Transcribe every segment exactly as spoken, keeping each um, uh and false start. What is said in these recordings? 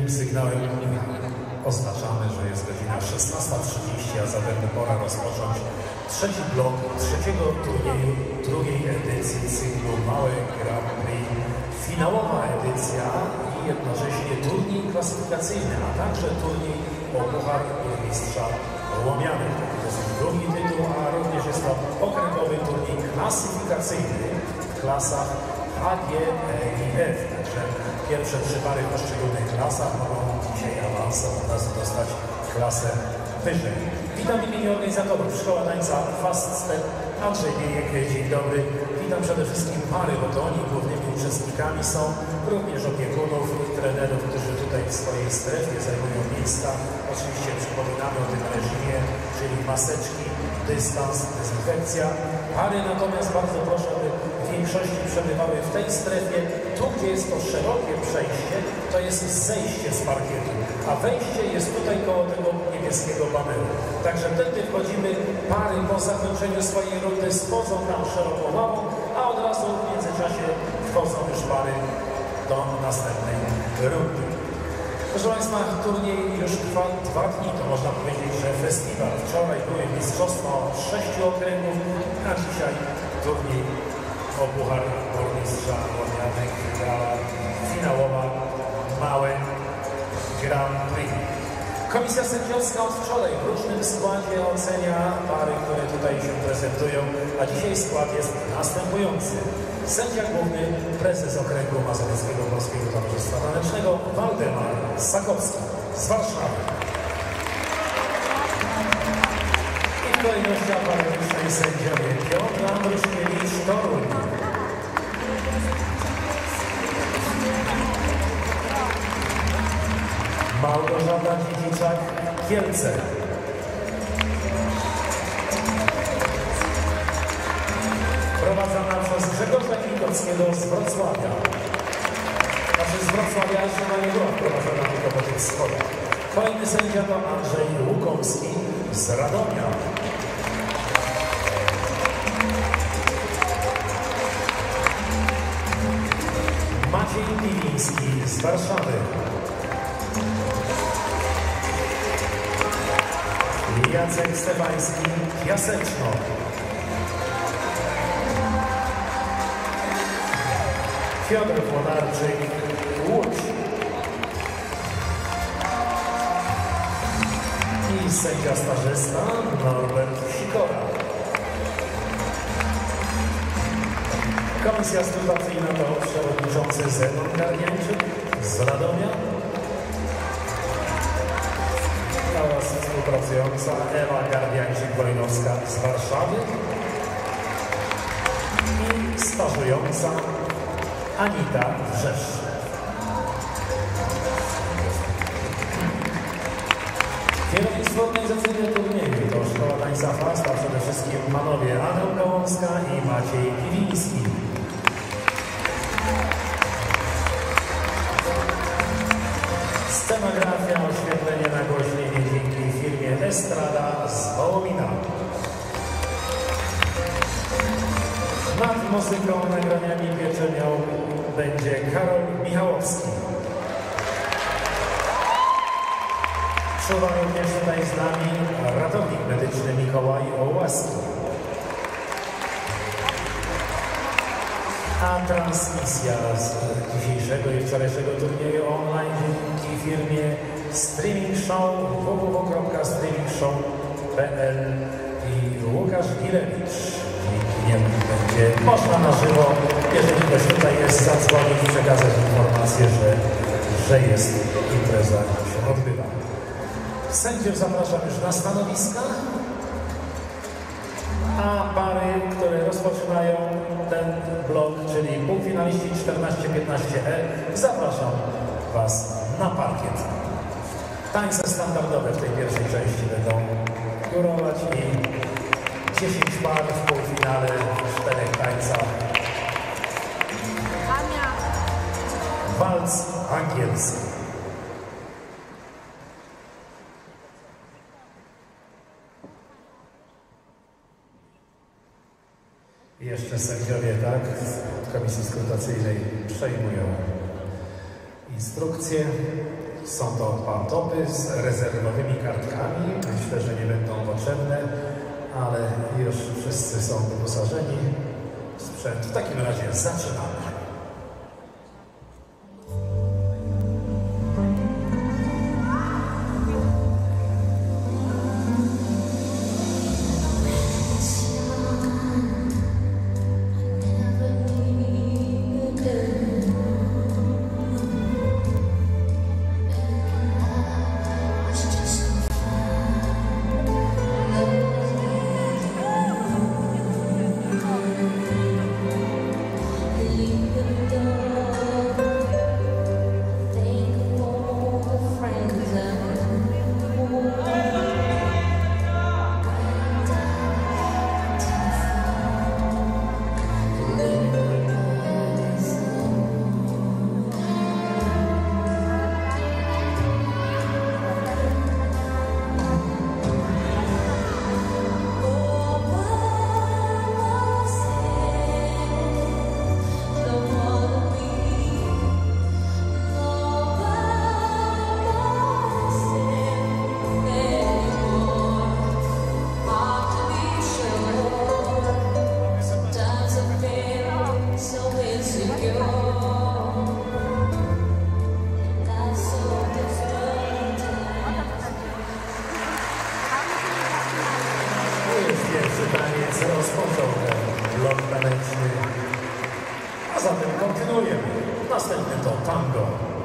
sygnałem oznaczamy, że jest godzina szesnasta trzydzieści, a zatem pora rozpocząć trzeci blok trzeciego turnieju drugiej edycji cyklu Małe Grand Prix. Finałowa edycja i jednocześnie turniej klasyfikacyjny, a także turniej o Puchar Burmistrza Łomianek. To jest drugi tytuł, a również jest to okręgowy turniej klasyfikacyjny w klasach H, G, E i F. Także pierwsze trzy pary w poszczególnych klasach mogą dzisiaj awansem od razu dostać klasę wyżej. Witam w imieniu organizatorów Szkoła Tańca Fast Step. Andrzej Biejek, dzień dobry. Witam przede wszystkim pary, bo to oni głównymi uczestnikami są, również opiekunów i trenerów, którzy tutaj w swojej strefie zajmują miejsca. Oczywiście przypominamy o tym reżimie, czyli maseczki, dystans, dezynfekcja. Pary natomiast bardzo proszę, aby w większości przebywały w tej strefie. Tu, gdzie jest to szerokie przejście, to jest zejście z parkietu, a wejście jest tutaj koło tego niebieskiego baneru. Także wtedy wchodzimy, pary po zakończeniu swojej rundy schodzą tam szeroką ławą, a od razu w międzyczasie wchodzą już pary do następnej rundy. Proszę Państwa, turniej już trwa dwa dni, to można powiedzieć, że festiwal. Wczoraj były mistrzostwa sześciu okręgów, a dzisiaj turniej o Puchar Burmistrza Łomianek, gala finałowa Małe Grand Prix. Komisja sędziowska od wczoraj w różnym składzie ocenia pary, które tutaj się prezentują, a dzisiaj skład jest następujący. Sędzia główny, prezes Okręgu Mazowieckiego Polskiego Towarzystwa Tanecznego Waldemar Sakowski z Warszawy. I w kolejności aparatycznej sędziowie Piotr Andruszkiewicz Toruń, Małgorzata Dziedziczak Kielce, prowadzona przez Grzegorza Kikowskiego z Wrocławia. Znaczy z Wrocławia jeszcze na nie była prowadzona tylko po tych schodach. Kolejny sędzia to Andrzej Łukomski z Radomia. Maciej Piwiński z Warszawy. Jacek Stefański, Piaseczno. Piotr Włonarczyk, Łódź. I sędzia stażysta Norbert Sikora. Komisja stylacyjna to przewodniczący Zenon Garniańczyk z Radomia oraz współpracująca Ewa Gardiańczyk-Wojnowska z Warszawy i stażująca Anita Wrzesz. Kierownictwo organizacyjne turnieju to Szkoła Tańca Fast, a przede wszystkim panowie Adam Kołąska i Maciej Piwiński. Scenografia, oświetlenie, nagłośnienie dzięki firmie Estrada z Wołomina. Nad muzyką, nagraniami i pieczenią będzie Karol Michałowski. Czuwa również tutaj z nami ratownik medyczny Mikołaj Ołaski. A transmisja z dzisiejszego i wczorajszego turnieju online dzięki firmie Streaming Show w w w kropka streaming show kropka p l i Łukasz Gilewicz. Dzięki niemu będzie można na żywo, jeżeli ktoś tutaj jest, zadzwonić i przekazać informację, że, że jest impreza się odbywa. Sędziów zapraszam już na stanowiska, a pary, które rozpoczynają ten blok, czyli półfinaliści czternaście piętnaście E, zapraszam Was na parkiet. Tańce standardowe w tej pierwszej części będą górować i dziesięć par w półfinale w czterech tańcach. Walc angielski. Jeszcze sędziowie, tak, z komisji skrutacyjnej przejmują instrukcje. Są to pantopy z rezerwowymi kartkami. Myślę, że nie będą potrzebne, ale już wszyscy są wyposażeni w sprzęt. W takim razie zaczynamy. Rozpoczął ten blok taneczny, a zatem kontynuujemy. Następny to tango.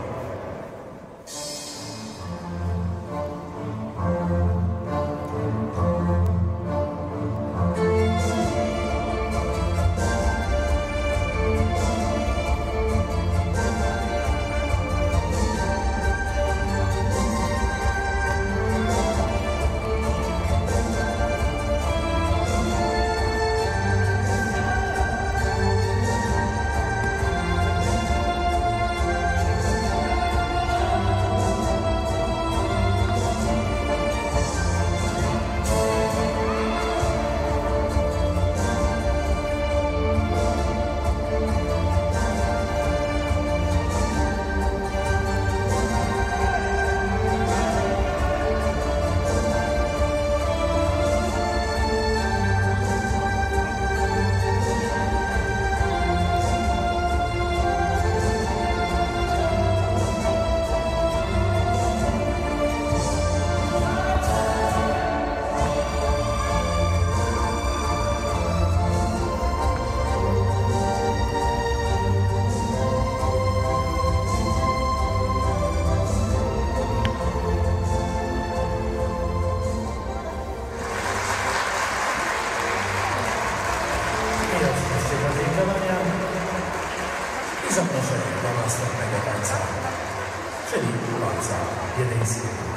I zaproszenie do następnego tańca, czyli walca wiedeńskiego.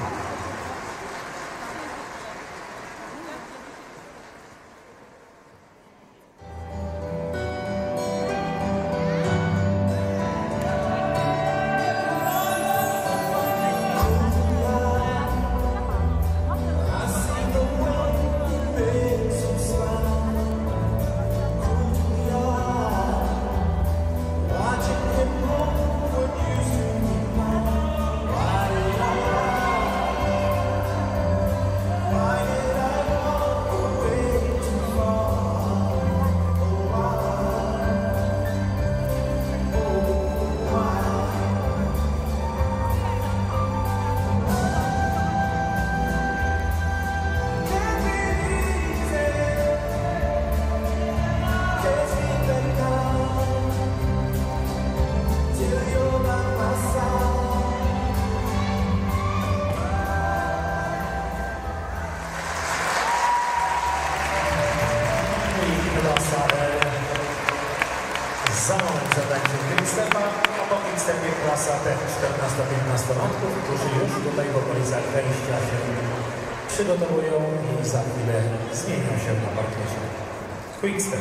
Za moment zadańczy Quickstepa, a po Quickstepie klasa tych czternasto-piętnastolatków, którzy już tutaj w okolicach wejścia się przygotowują i za chwilę zmienią się na parkiecie. Quickstep.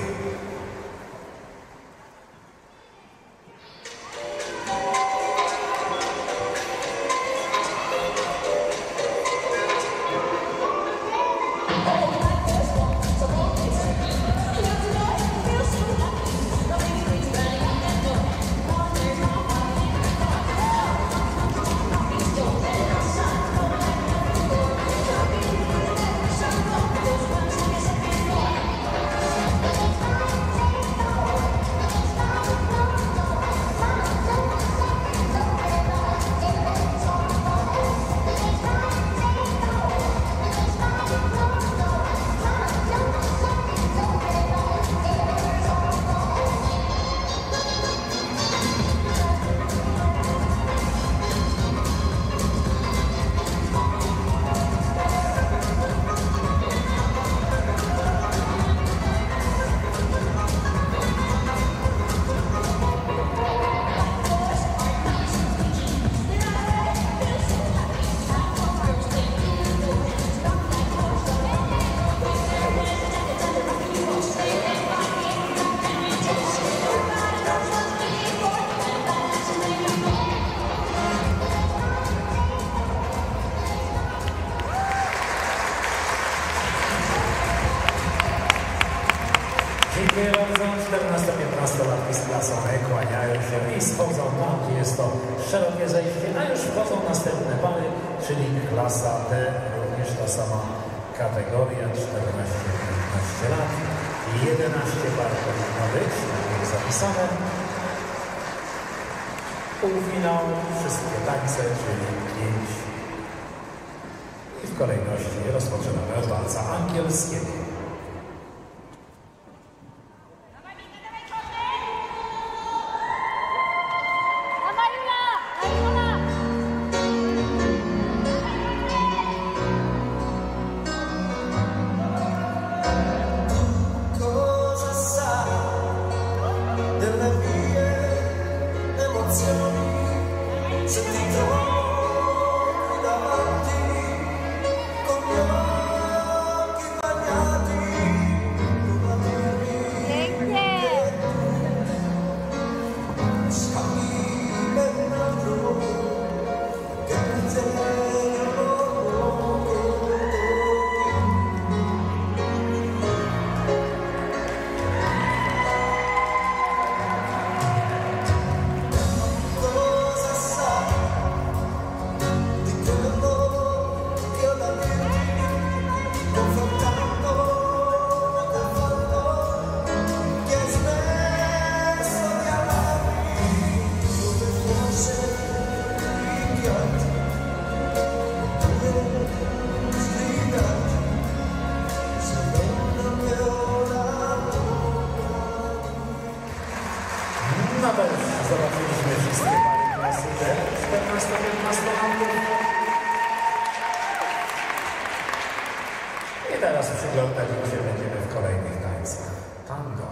Don't Dziękuję bardzo. czternasto-piętnastolatki z klasą E kłaniają się i schodzą tam, gdzie jest to szerokie zejście, a już wchodzą następne pary, czyli klasa D, również ta sama kategoria, czternaście-piętnaście lat. jedenaście par powinno być, jest zapisane. Półfinał, wszystkie tańce, czyli pięć. I w kolejności rozpoczynamy od walca angielskiego. Zobaczyliśmy wszystkie pary klasy D, czternasto-piętnastolatków. I teraz przyglądać się będziemy w kolejnych tańcach. Tango.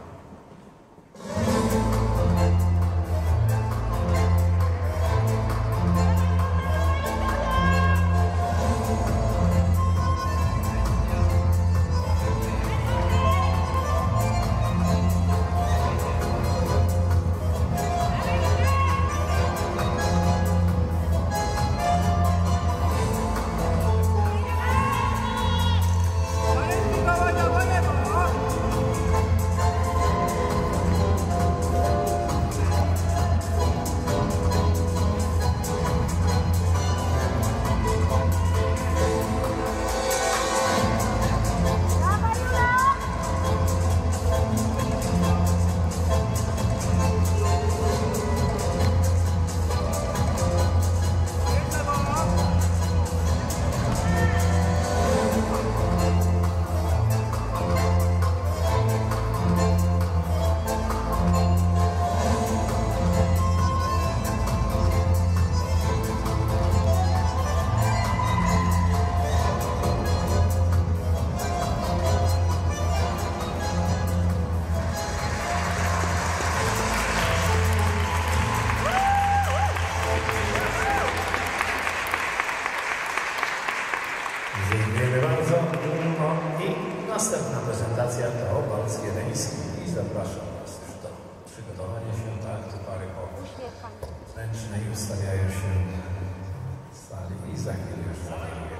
Dziękujemy bardzo. No i następna prezentacja to walc wiedeński i zapraszam Was już do przygotowania się, tak, do pary po ręcznej ustawiają się w sali i za chwilę już zawiedzą.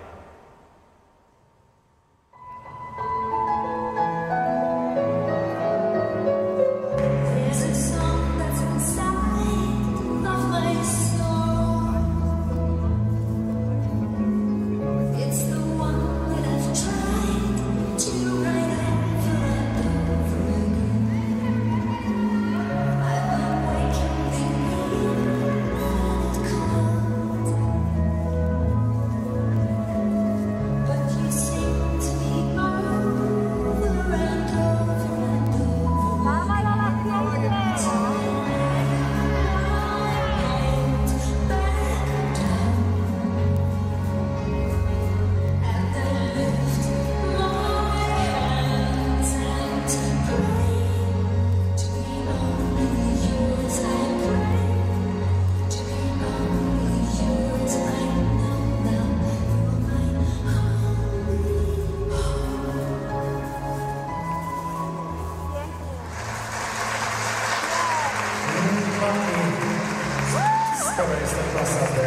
Skoro jest to klasa D,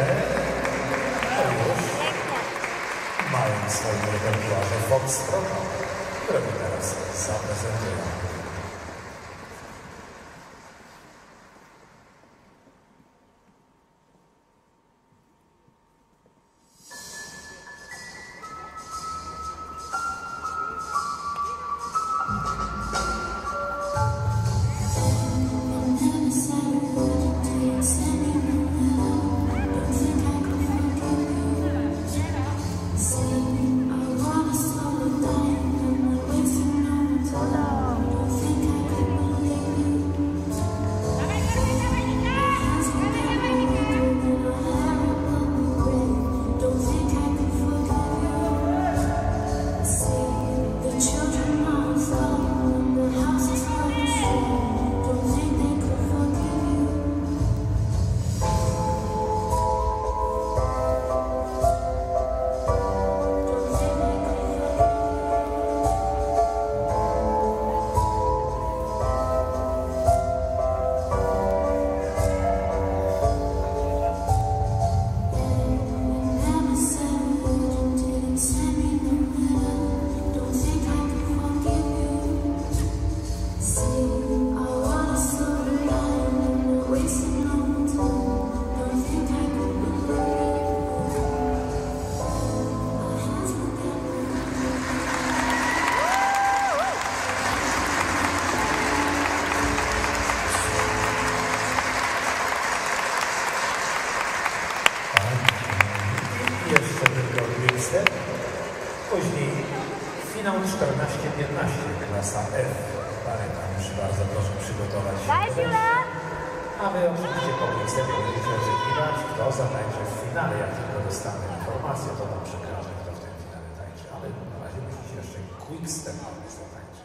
to już mają w swoim repertuarze foxtrota. którego teraz zaprezentuję. Jeszcze tylko quickstep. Później finał czternaście piętnaście, klasa F. Pamiętam, już bardzo proszę przygotować się. A wy oczywiście po quickstepie będziecie oczekiwać, kto zatańczy w finale. Jak tylko dostanę informację, to wam przekażę, kto w tym finale tańczy. Ale na razie musicie jeszcze quickstep zatańczyć.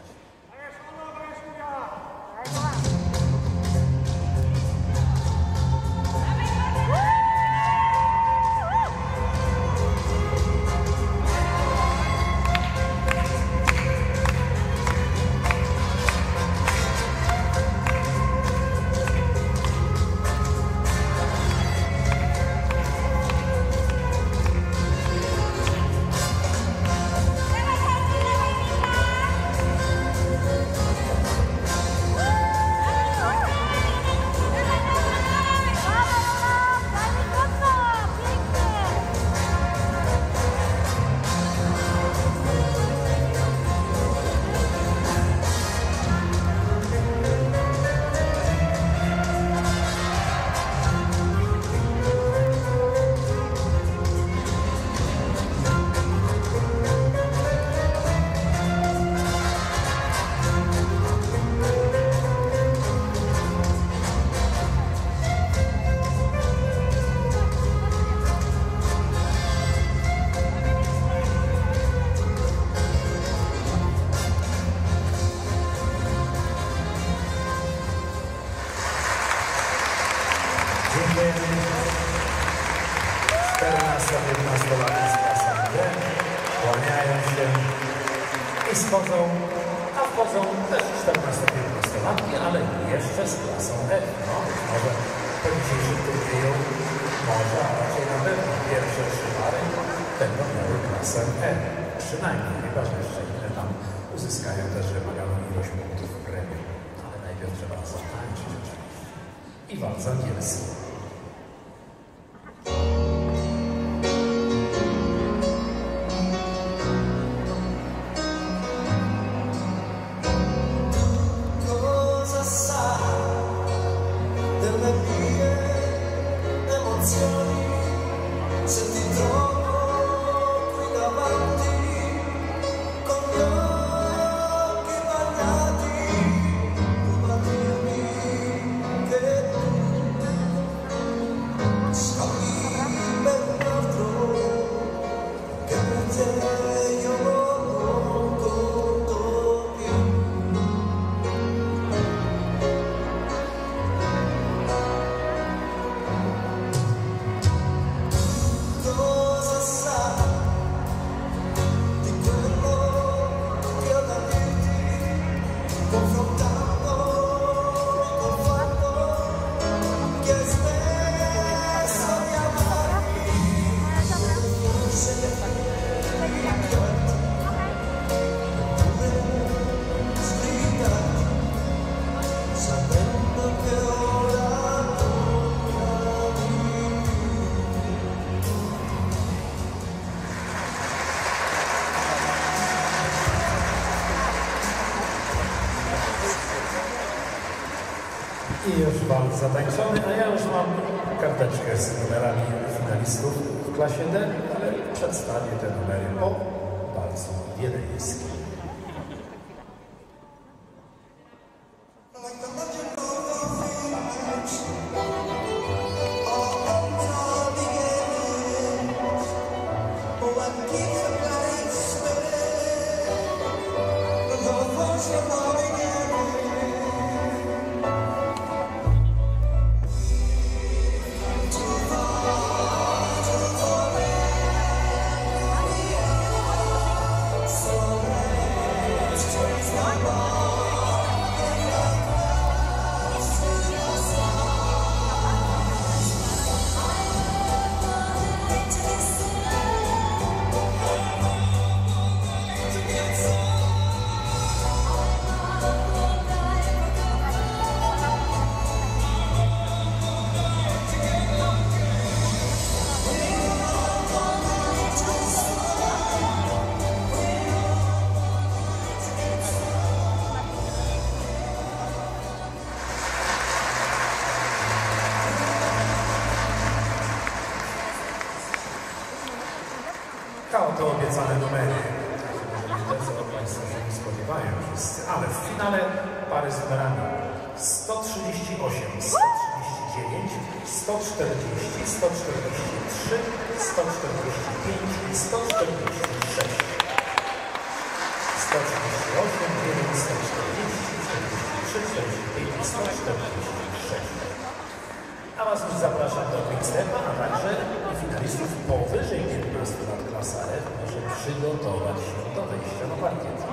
czternasto-piętnastolatki z klasą D kłaniają się i schodzą, a wchodzą też czternasto-piętnastolatki, ale jeszcze z klasą F. No, może po dzisiejszym turnieju, może, a raczej na pewno pierwsze trzy pary będą miały klasę E. Przynajmniej, chyba że jeszcze inne tam uzyskają też wymaganą ilość punktów premium. Ale najpierw trzeba zatańczyć oczywiście. I walc angielski. I już walc zatańczony, a ja już mam karteczkę z numerami finalistów w klasie D, ale przedstawię te numery po walcu wiedeńskim. To obiecane numery. Nie to, co Państwo się nie spodziewają wszyscy, ale w finale pary z numerami sto trzydzieści osiem, sto trzydzieści dziewięć, sto czterdzieści, sto czterdzieści trzy, sto czterdzieści pięć i sto czterdzieści sześć. sto trzydzieści osiem, dziewięć, sto czterdzieści, czterdzieści trzy, czterdzieści pięć i sto czterdzieści sześć. A Was już zapraszam do Quickstepa, a także finalistów powyżej piętnastu lat klasa F. Proszę przygotować się do wejścia na parkiet.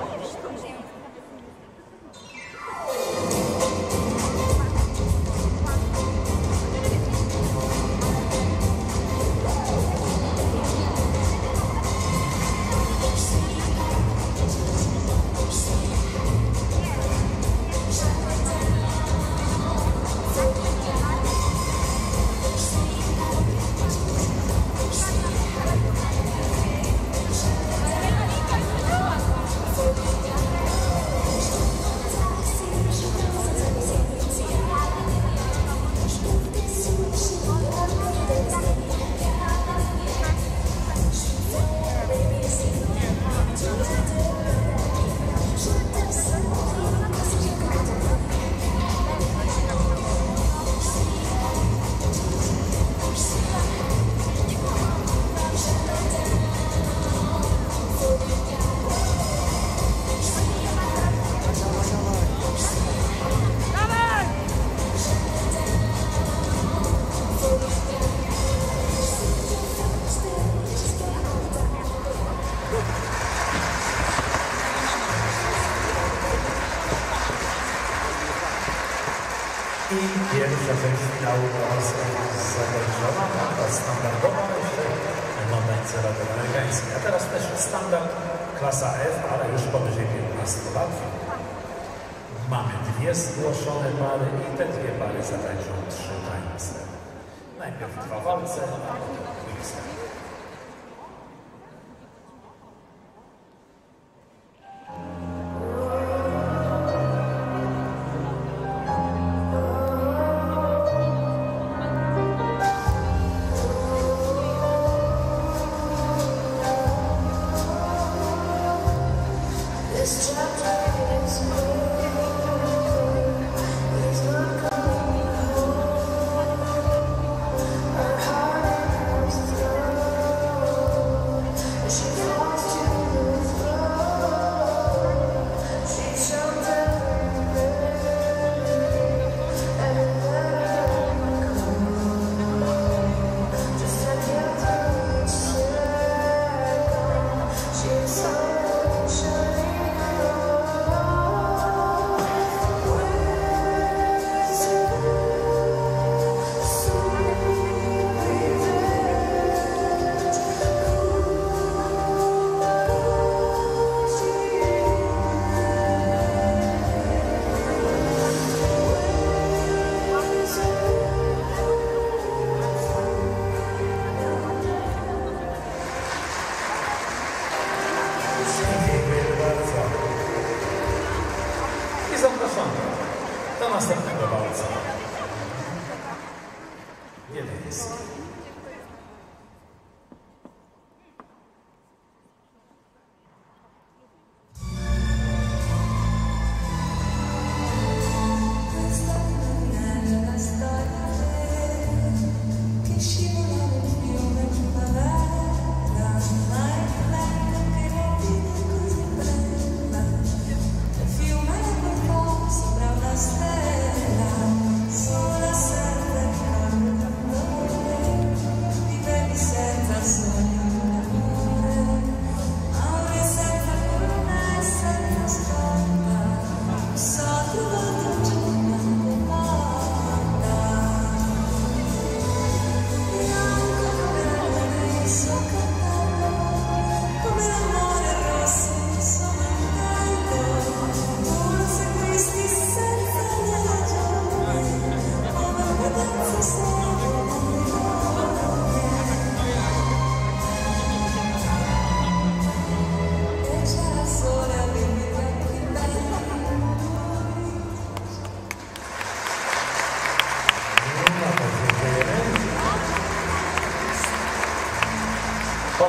I pierwsza część finału jest zakończona, ta standardowa, jeszcze mam tańce amerykańskie. A teraz też standard klasa F, ale już powyżej piętnastu lat. Mamy dwie zgłoszone pary i te dwie pary zatańczą trzy tańce. Najpierw dwa walce, a potem quickstep. She's so shining.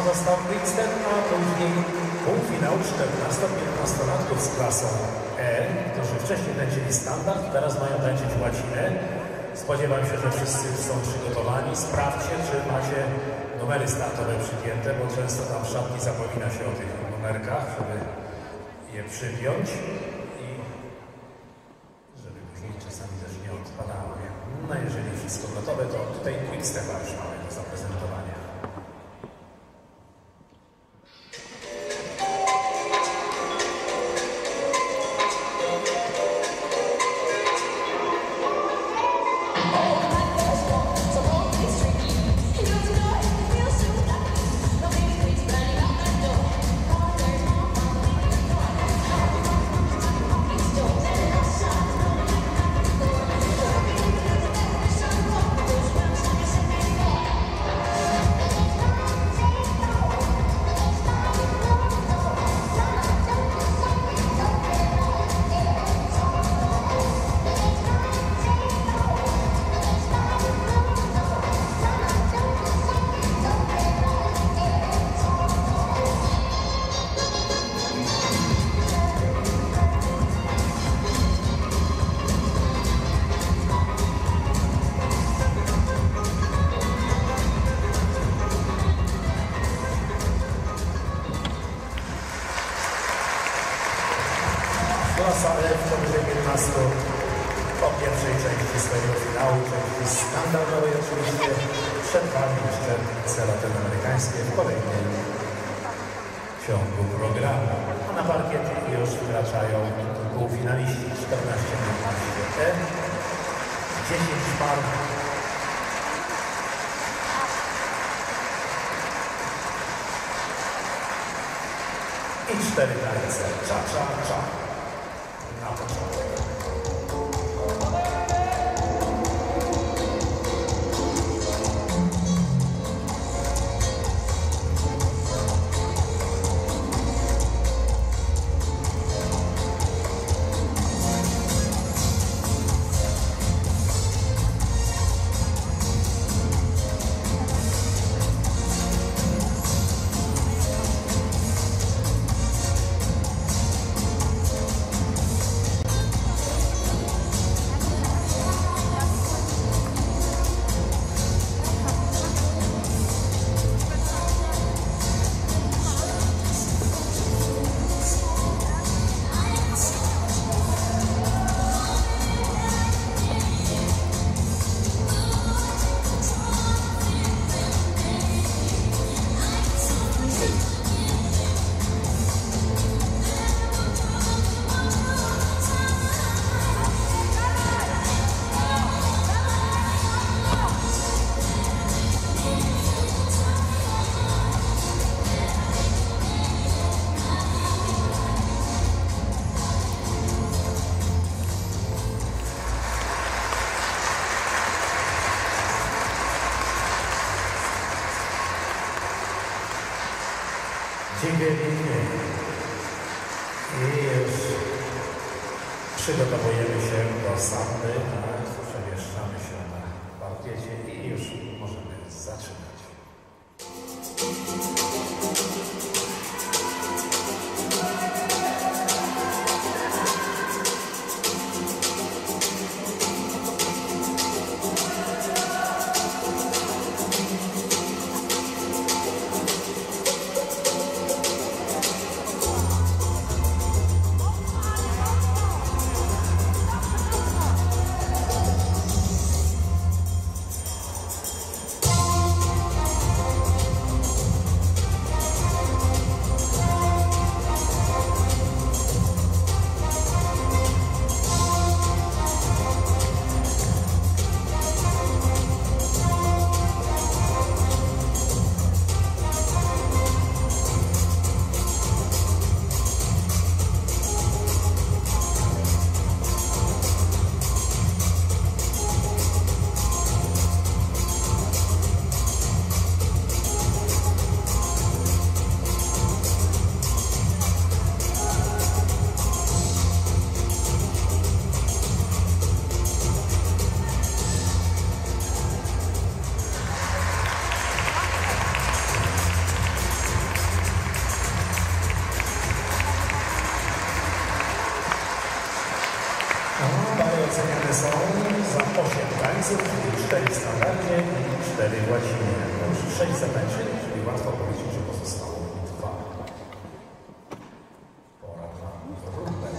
został quickstep, a później półfinał czternasto-piętnastolatków z klasą E, którzy wcześniej tańczyli standard, teraz mają tańczyć łacinę. Spodziewam się, że wszyscy są przygotowani. Sprawdźcie, czy macie numery startowe przypięte, bo często tam w szatni zapomina się o tych numerkach, żeby je przypiąć i żeby później czasami też nie odpadały. No jeżeli wszystko gotowe, to tutaj quickstepa już mamy do zaprezentowania. Klasa E w powyżej piętnastu po pierwszej części swojego finału, części standardowej oczywiście, przed Wami jeszcze cele latynoamerykańskie w kolejnym ciągu programu. A na parkiet już wkraczają półfinaliści czternaście piętnaście E, dziesięć par. I cztery tańce. Cza, cza, cza. Na początek. Dziękuję pięknie. I już przygotowujemy się do samby, a przemieszczamy się na parkiecie i już możemy zaczynać. oceniane są za osiem tańców, czyli cztery w standardzie i cztery w łacinie. No już sześć zatańczyli, czyli łatwo powiedzieć, że pozostało dwa. Pora na próbę.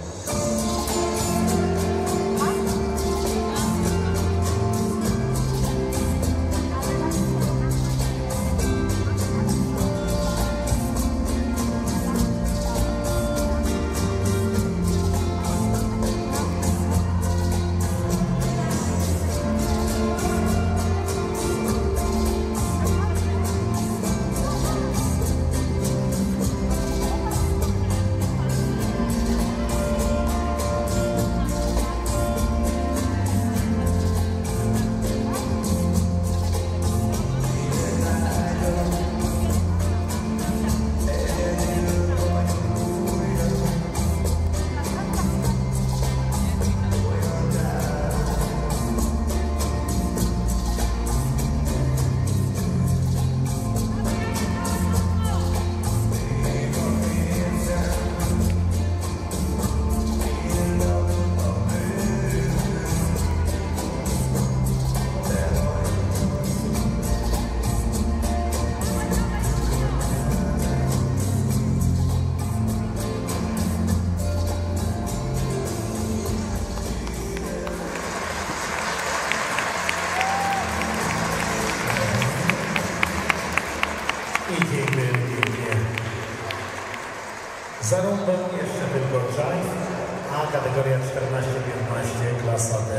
Za rąbem jeszcze tylko Jive, a kategoria czternaście piętnaście, klasa D,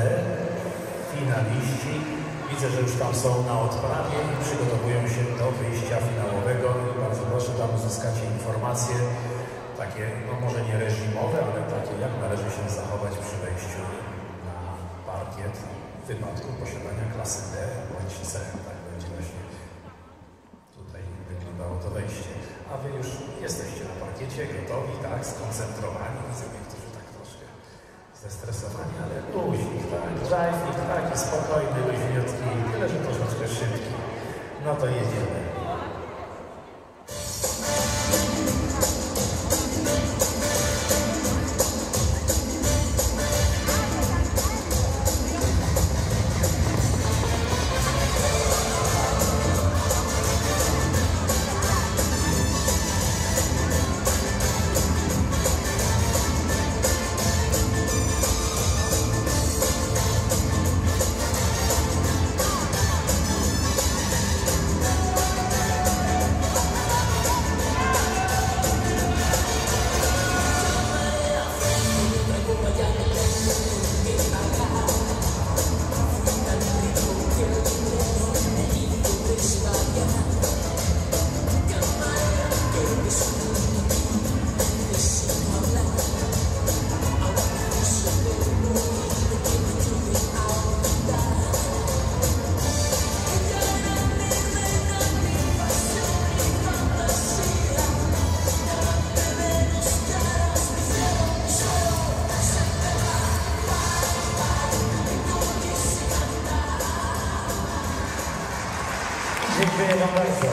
finaliści. Widzę, że już tam są na odprawie i przygotowują się do wyjścia finałowego. Bardzo proszę, tam uzyskacie informacje, takie, no może nie reżimowe, ale takie, jak należy się zachować przy wejściu na parkiet w wypadku posiadania klasy D bądź C. Tak będzie właśnie tutaj wyglądało to wejście. A wy już jesteście na parkiecie, gotowi, tak, skoncentrowani. Widzę niektórzy tak troszkę zestresowani, ale luźnik, tak, drive'ik, taki spokojny, luźniutki, tyle, że troszeczkę szybki. No to jedziemy. Dziękuję wam bardzo.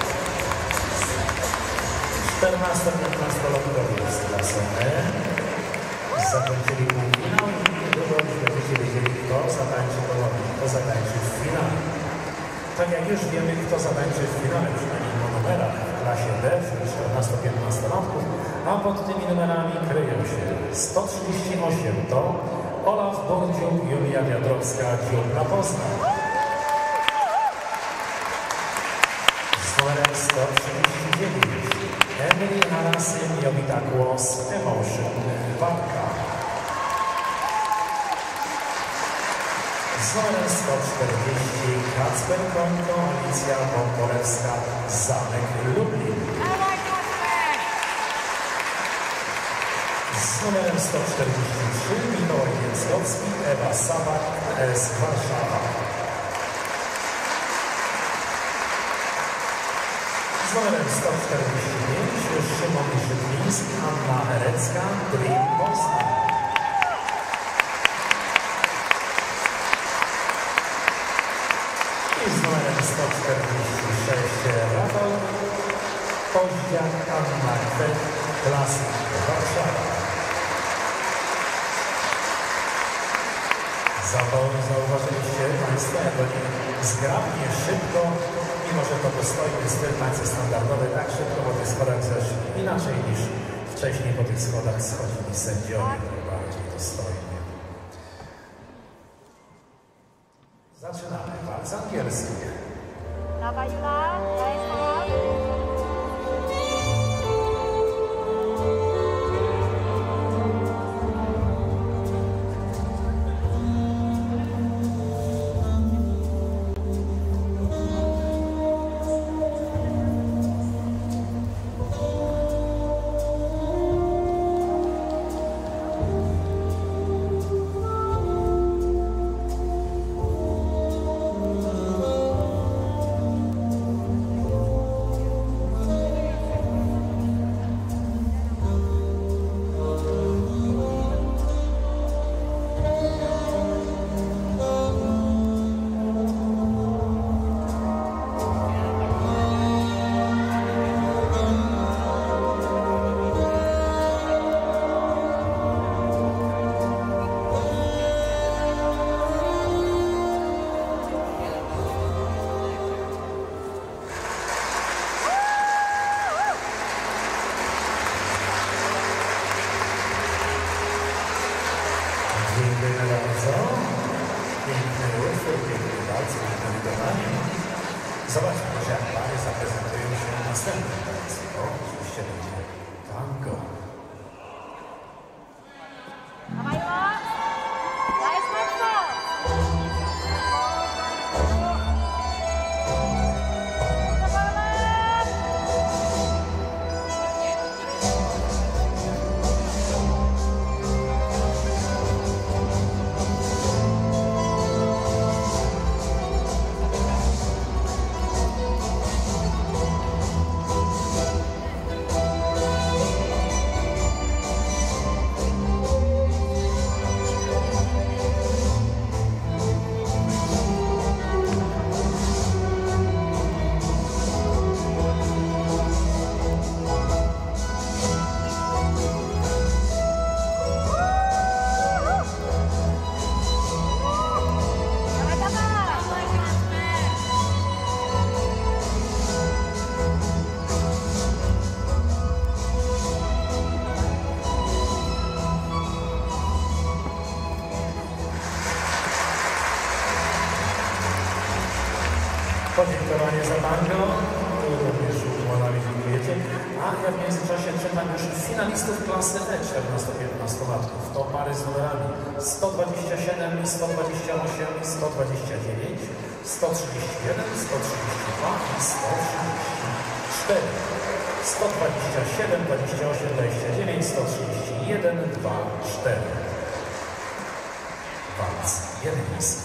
czternasto-piętnastolatkowie z klasą E zakończyli półfinał i niedługo będziecie wiedzieli, kto zatańczy ponownie, kto zatańczy w finale. Tak jak już wiemy, kto zatańczy w finale, przynajmniej po numerach w klasie D, czyli czternasto-piętnastolatków, a pod tymi numerami kryją się sto trzydzieści osiem to Olaf Bordziuk, Julia Wiadrowska, Dziubna Poznań. Z numerem sto trzydzieści dziewięć Emily Harasyn, Jowita Głos, Emotion, Walka. Z numerem sto czterdzieści Kacper Konko, Alicja Bąbolewska, Zamek Lublin. Z numerem sto czterdzieści trzy Mikołaj Więckowski, Ewa Sabak, S Warszawa. Z numerem sto czterdzieści pięć Szymon Żytliński, Anna Herecka, Dream Poznań. I z numerem sto czterdzieści sześć Rafał Koździak, Anna Kwet, Klasyk Warszawa. Zauważyliście Państwo, jak oni zgrabnie, szybko, mimo że to dostojny styl tańce standardowy, tak szybko po tych schodach zeszli, inaczej niż wcześniej po tych schodach schodzili sędziowie, bardziej dostojnie. Zaczynamy. Walc angielski. Dawaj, Jula, daj Zobaczmy, że jak pary zaprezentują się następnym tańcu. To oczywiście będzie tango. Dawaj, Jula! Daj smutno! Podziękowanie za tango, również ukłonami dziękujecie. A ja w międzyczasie czytam już finalistów klasy E, czternasto-piętnastolatków. To pary z numerami sto dwadzieścia siedem, sto dwadzieścia osiem, sto dwadzieścia dziewięć, sto trzydzieści jeden, sto trzydzieści dwa i sto trzydzieści cztery. sto dwadzieścia siedem, dwadzieścia osiem, dwadzieścia dziewięć, sto trzydzieści jeden, dwa, cztery. Walc jedyński.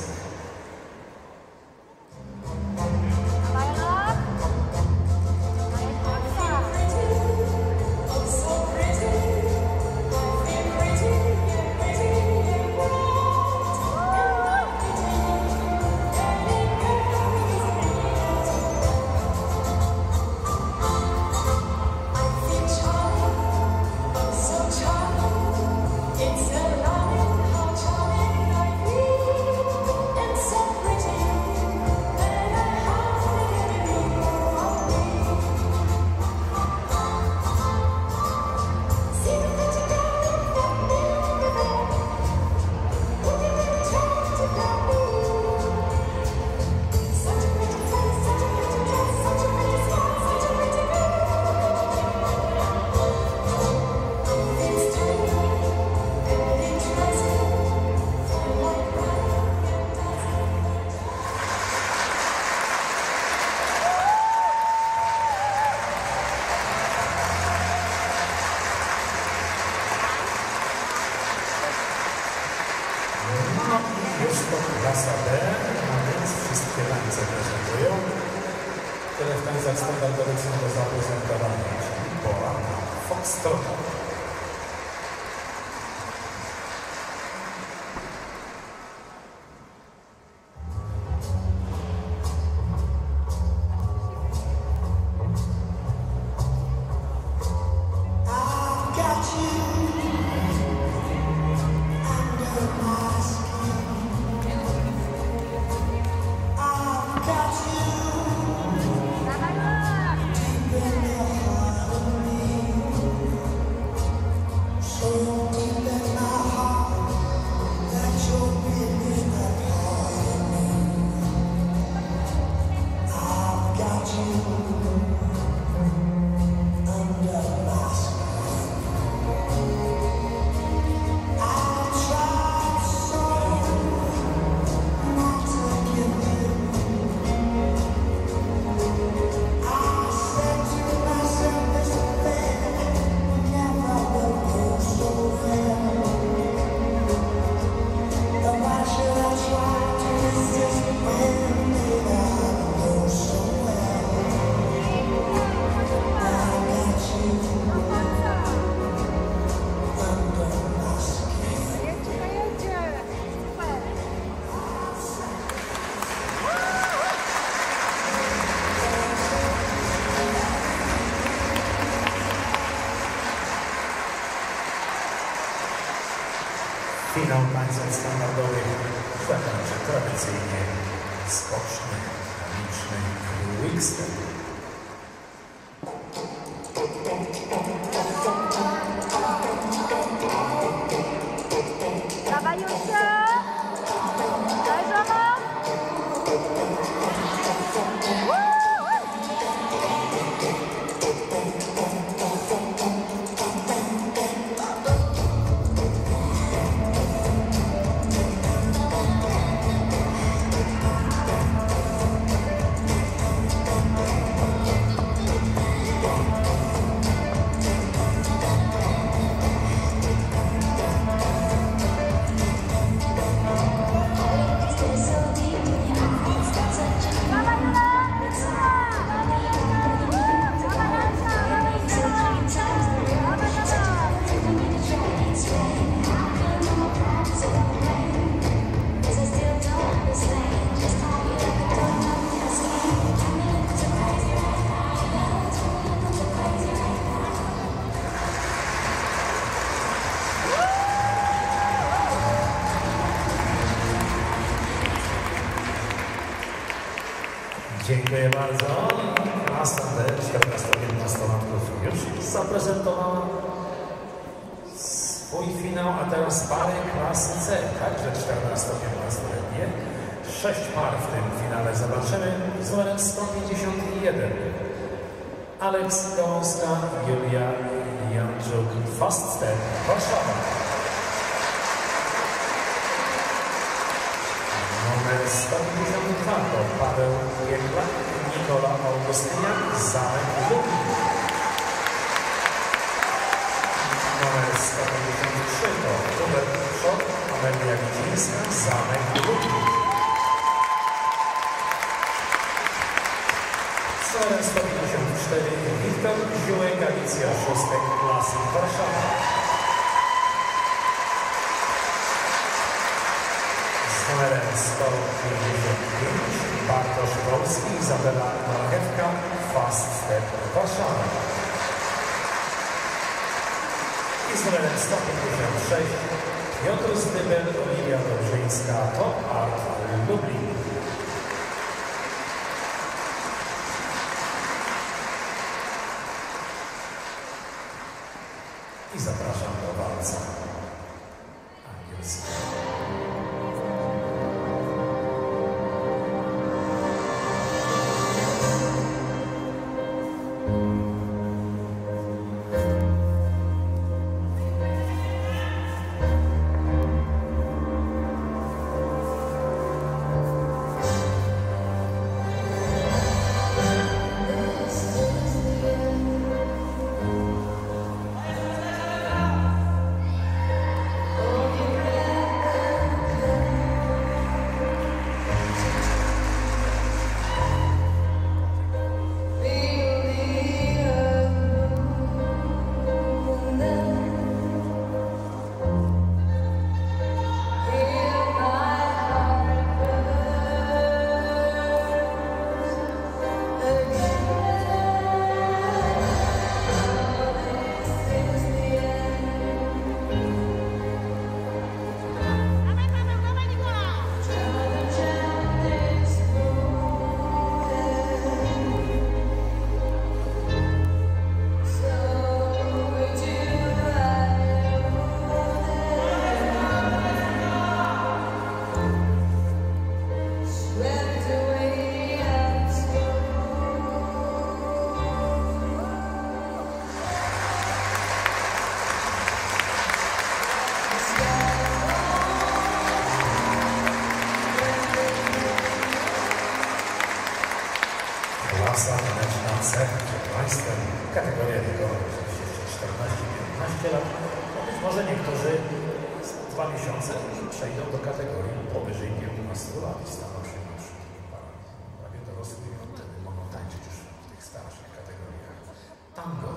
Jest to klasa B, a więc wszystkie tańce prezentują, które w tańcach standardowych są do zaprezentowania, czyli pora na foxtrota. Finał tańców standardowych zakończy tradycyjnie skoczny, dynamiczny quickstep. Dawaj, Jusia! Daj, żona! Dziękuję bardzo. Następne czternasto-piętnastolatków już zaprezentowała swój finał, a teraz pary klasy C, także czternasto-piętnastoletnie. Sześć par w tym finale zobaczymy z numerem sto pięćdziesiąt jeden. Aleks Gałązka, Julia Janczuk, Fast Step, Warszawa. Numer sto pięćdziesiąt dwa to Paweł Piekla, Nikola Augustyniak, Zamek Lublin. Numer sto pięćdziesiąt trzy to Hubert Szot, Amelia Widzińska, Zamek Lublin. Z numerem sto pięćdziesiąt cztery Wiktor Ziółek, Alicja Szóstek, Klasy Warszawa. Z numerem sto pięćdziesiąt pięć Bartosz Polski, Izabela Marchewka, Fast Step Warszawa. I z numerem sto pięćdziesiąt sześć Piotr Zdybel, Oliwia Dobrzyńska, Top Art Lublin. I zapraszam do walca angielskiego. Klasa mleczna C przed Państwem, kategoria wiekowa czternaście piętnaście lat. Być może niektórzy z dwa miesiące przejdą do kategorii powyżej piętnastu lat i staną się już prawie dorosłymi, i wtedy mogą tańczyć już w tych starszych kategoriach. Tango.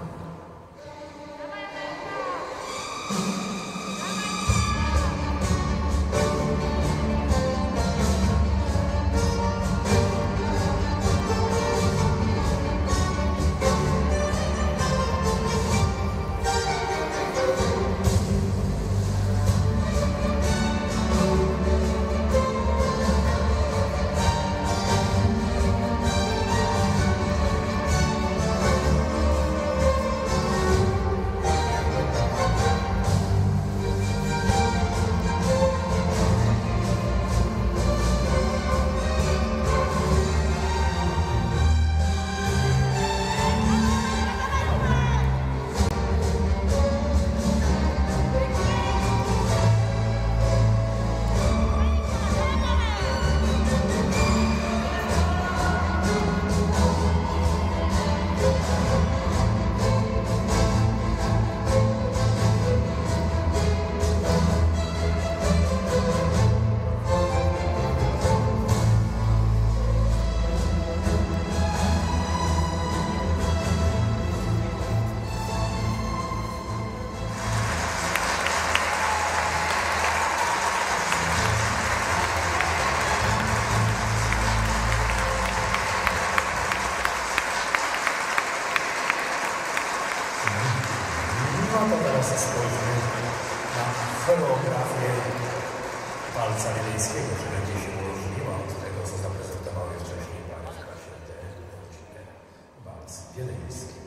choreografię walca wiedeńskiego, że będzie się różniła od tego, co zaprezentowały wcześniej panie w klasie D, walc wiedeński.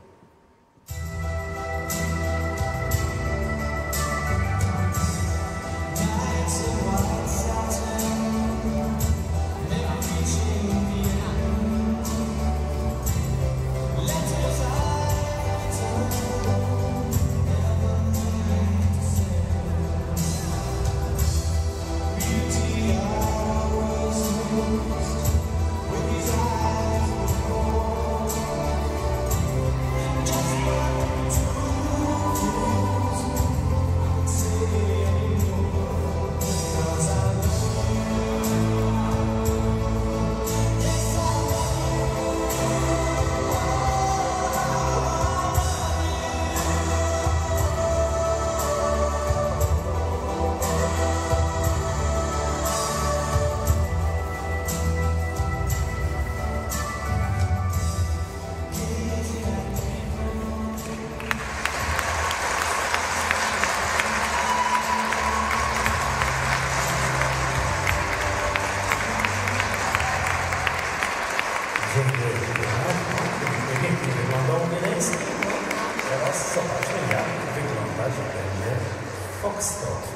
Pięknie wyglądał wiedeński. Teraz zobaczmy, jak wyglądać będzie foxtrot.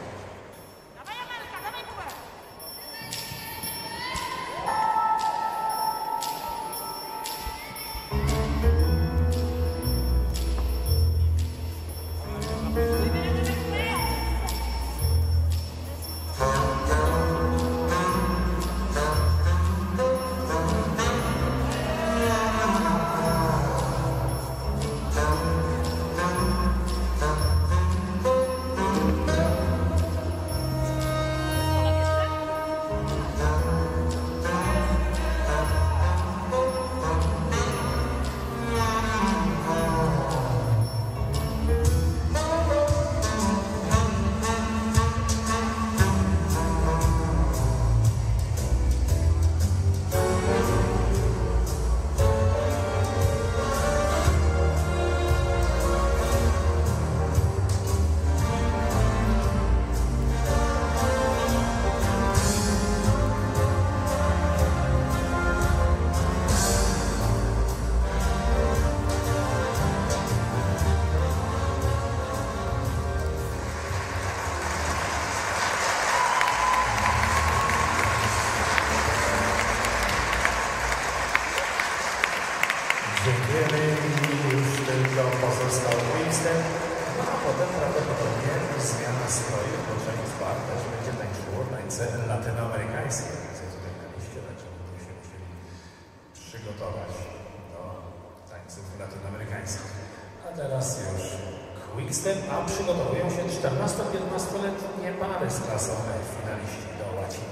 Dziękujemy i już tylko pozostał Quickstep, no a potem prawdopodobnie zmiana stroju, bo część par też będzie tańczyło tańce latynoamerykańskie. Widzę tutaj na liście, także będą się musieli przygotować do tańców latynoamerykańskich. A teraz już Quickstep, a przygotowują się czternasto-piętnastoletnie pary z klasą E, finaliści do łaciny.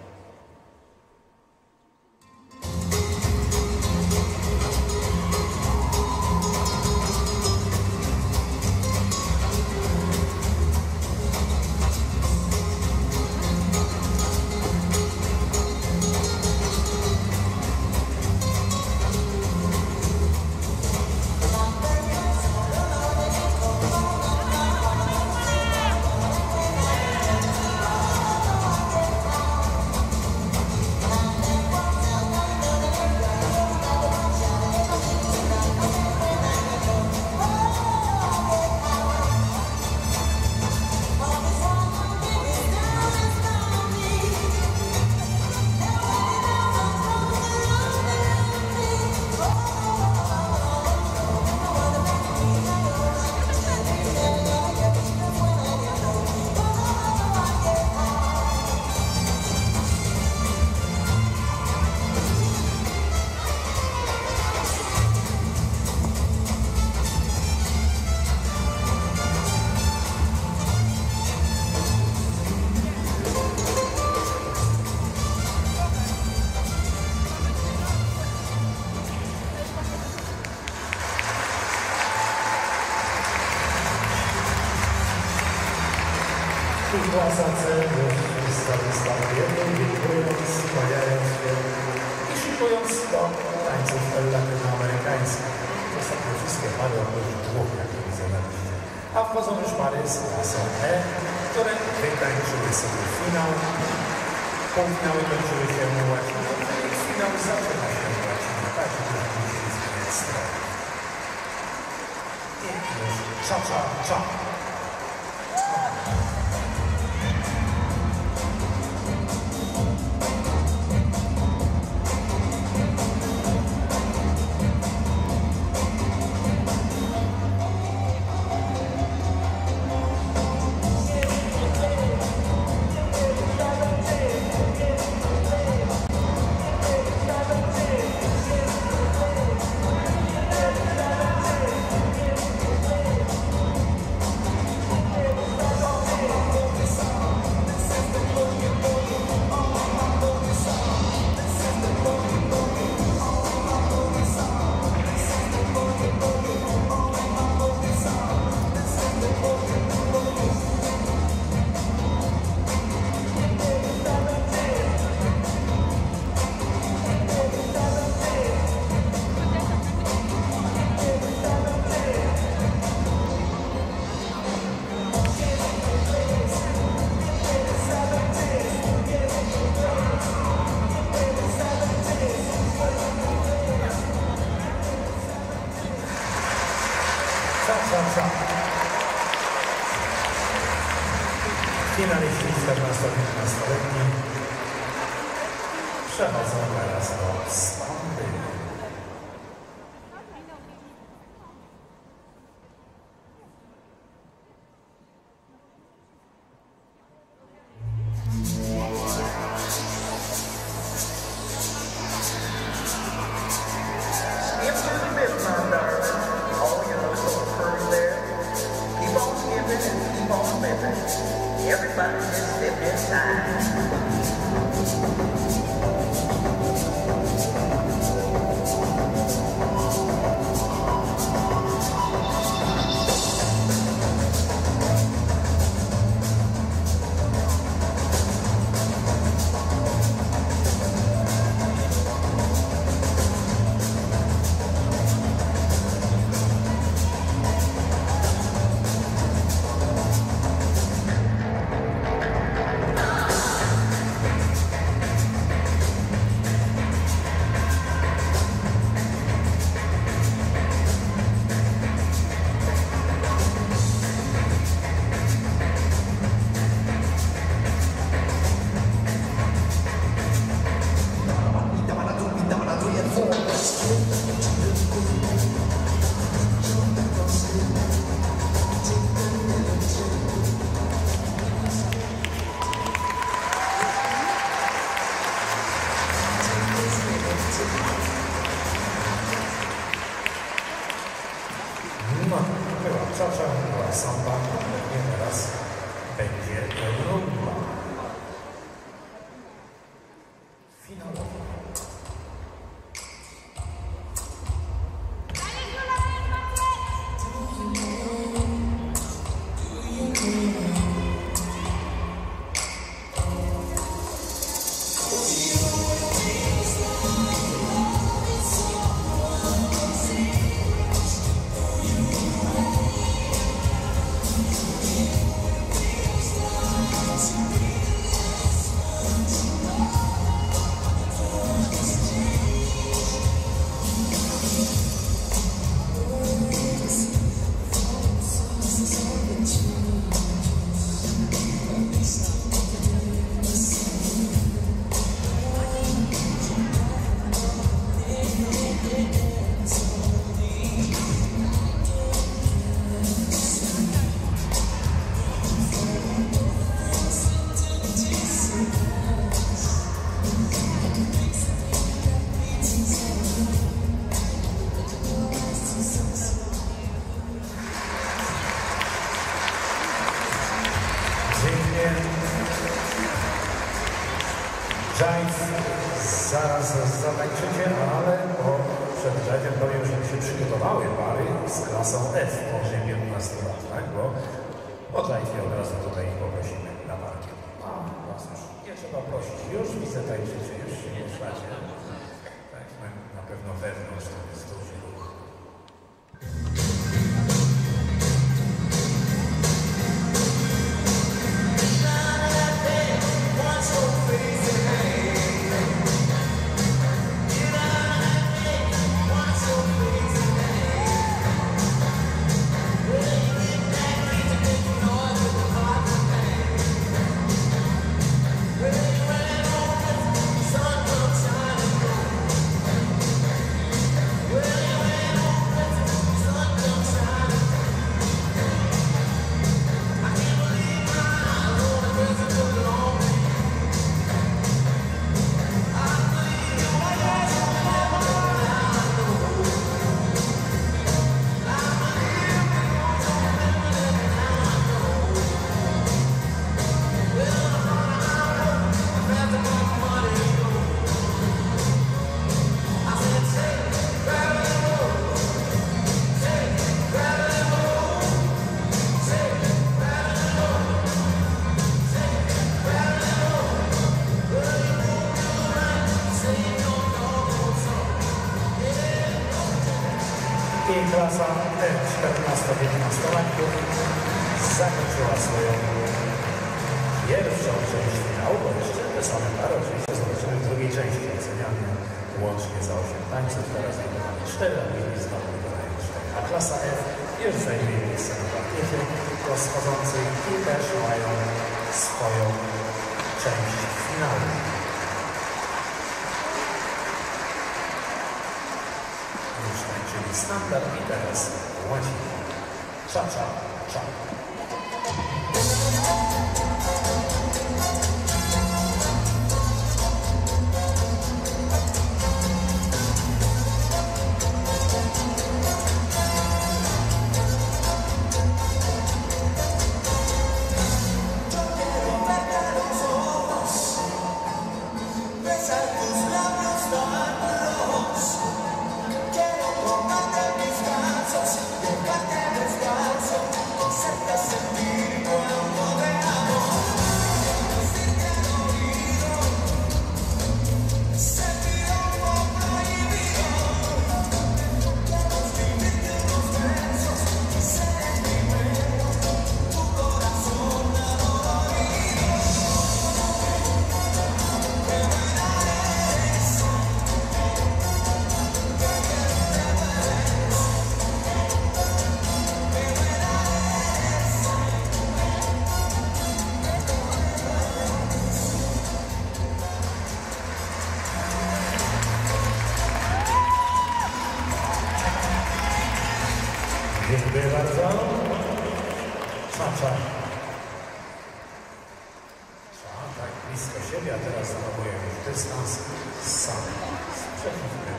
I klasa C już startujemy, dziękując, skłaniając się i szykując do tańców latynoamerykańskich. Ostatnio wszystkie pary oprócz dwóch, jak widzę na liście. A wchodzą już pary z klasą E. które wytańczyły sobie finał. Półfinały kończyły się łaciną, finał zaczyna się łaciną, tak już musieli zmieniać stronę. I już cza, cza, cza. Finaliści czternasto-piętnastoletni przechodzą teraz do sądy. Everybody just step inside. No, była czacza, była samba, pewnie teraz będzie rumba. Finalowa. Giants zaraz zatańczycie, ale po przed Giantsem powiem, żeby się przygotowały pary z klasą F powyżej piętnastu lat, tak? Bo po Giantsie od razu tutaj ich poprosimy na parkiet. A, was już nie trzeba prosić, już widzę tańczycie, już się nie trwacie. Tak, na pewno wewnątrz to jest duży ruch. klasa czternasto-piętnastolatków zakończyła swoją pierwszą część finału, bo jeszcze te same pary oczywiście zobaczymy w drugiej części. Oceniamy łącznie za osiem tańców, teraz wykonamy cztery, a później znowu wykonają cztery. A klasa F już zajmuje miejsce na parkiecie rozchodzących i też mają swoją część finału. Już tańczyli standard i teraz łacina. Cza, cza, cza. Dziękuję bardzo. Cza, cza. Cza, tak blisko siebie, a teraz zachowuję już dystans sam z przeciwnego.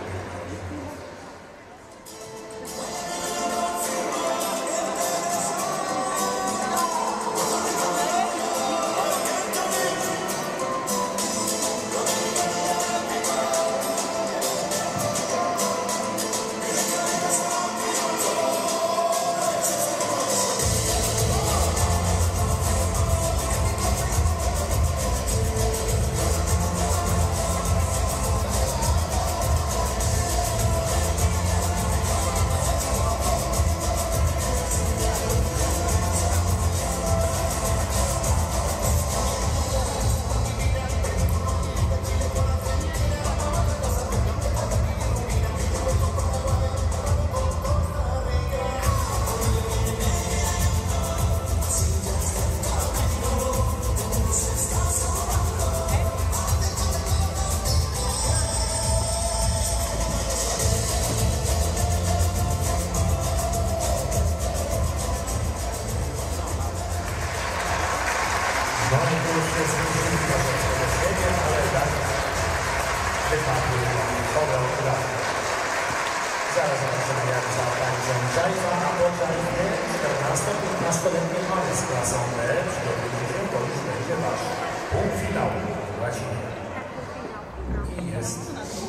No i tu już jest różnica do siebie, ale tak wypadły choreografie. Zaraz zobaczymy, jak zatańczą Jaiva, a po Jaivie czternasto-piętnastoletni mamy z klasą B. Przygotujcie się, bo już będzie wasz półfinał w łacinie. I jest...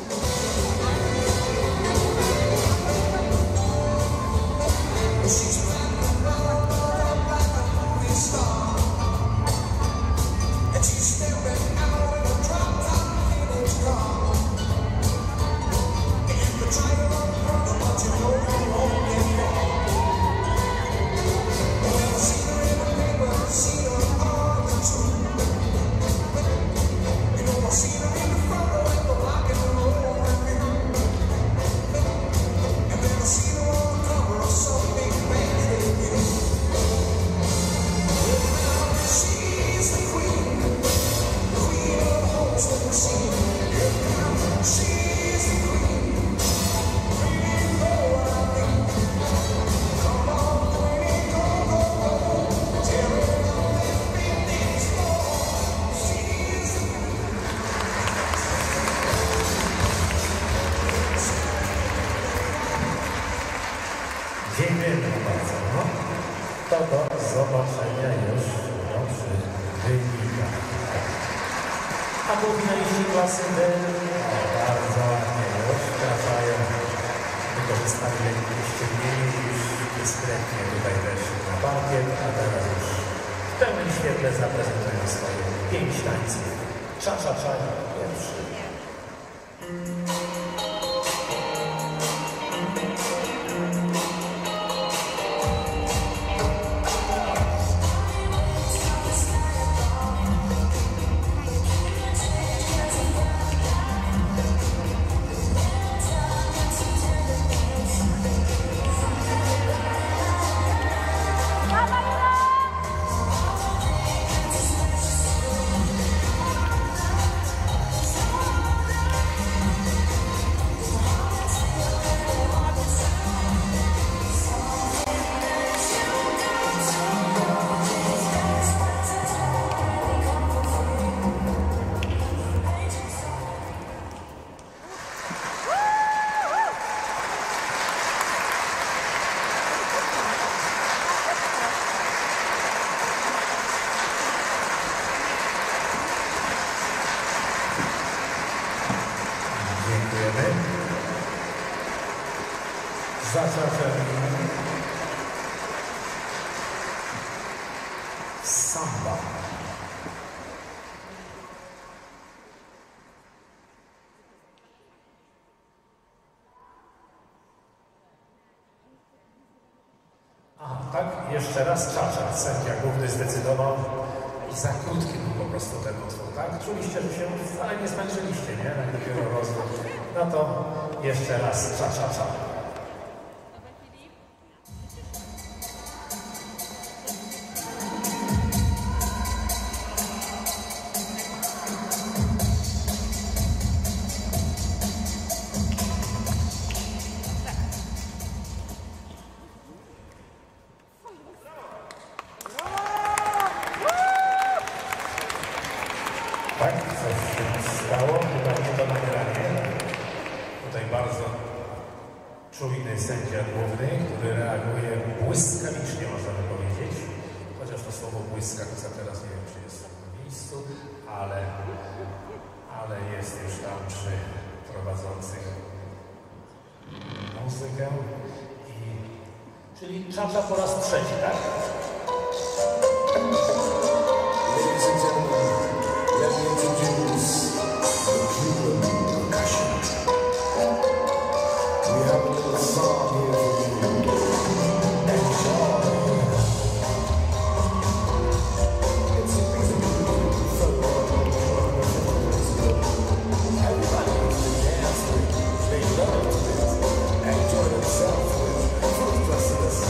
Dziękujemy bardzo. No, to do zobaczenia już no, przy wynikach. A półfinaliści klasy D bardzo ładnie już trafiają. Wykorzystali lekkie ściągnienie i już dyskretnie tutaj weszli na parkiet, a teraz już w pełnym świetle zaprezentują swoje pięć tańców. Cza, cza, cza, pierwszy. Cha-cha-cha. Samba. Aha, tak? Jeszcze raz cha-cha. Sędzia główny zdecydował i za krótki był po prostu ten utwór, tak? Czuliście, że się wcale nie zmęczyliście, nie? Na dopiero rozwój. No to jeszcze raz cha-cha-cha. Tak, coś się stało, chyba nie to nagranie. Tutaj bardzo czujny sędzia główny, który reaguje błyskawicznie, można by powiedzieć. Chociaż to słowo błyskawica teraz nie wiem, czy jest na miejscu, ale, ale jest już tam przy prowadzących muzykę. I, czyli cha-cha po raz trzeci, tak? Ladies and gentlemen, let me introduce the Cuban percussion. We have a little song here for you. Enjoy. It's a beautiful everybody used to dance with, they love it, enjoy themselves with fruit dresses.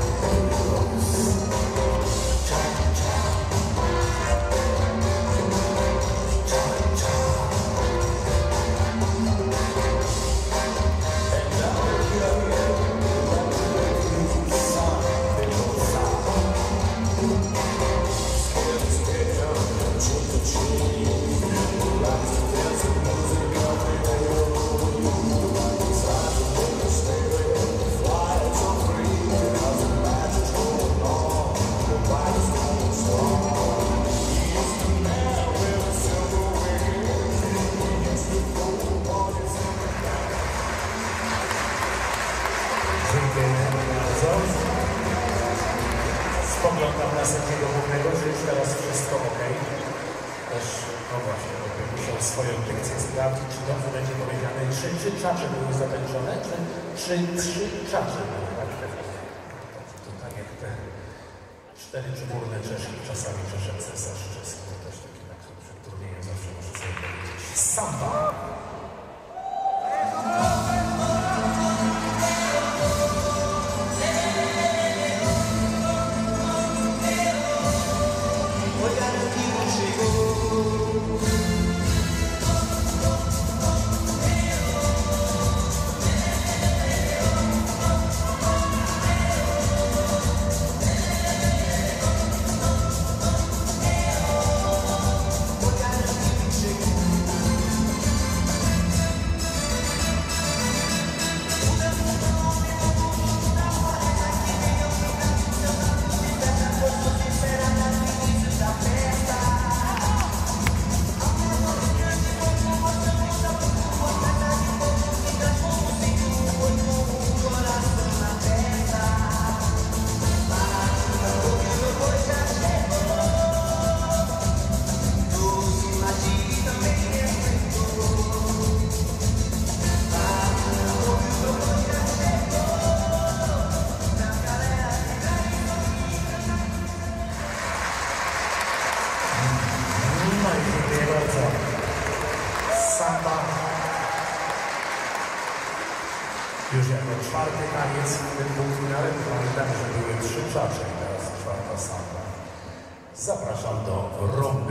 Spoglądam na sędziego głównego, że już teraz wszystko ok. Też, no właśnie, musiał swoją dykcję sprawdzić, czy dobrze będzie powiedziane, czy trzy czacze były zatańczone, czy, czy trzy czacze były, tak? To tak jak te cztery czwórne czeszki, czasami czeszek cesarz czeski, to też taki tak przed turniejem zawsze może sobie powiedzieć. Samba! Samba. Już jako czwarty taniec w tym półfinale, pamiętam, że były trzy czacze i teraz czwarta samba. Zapraszam do rumby.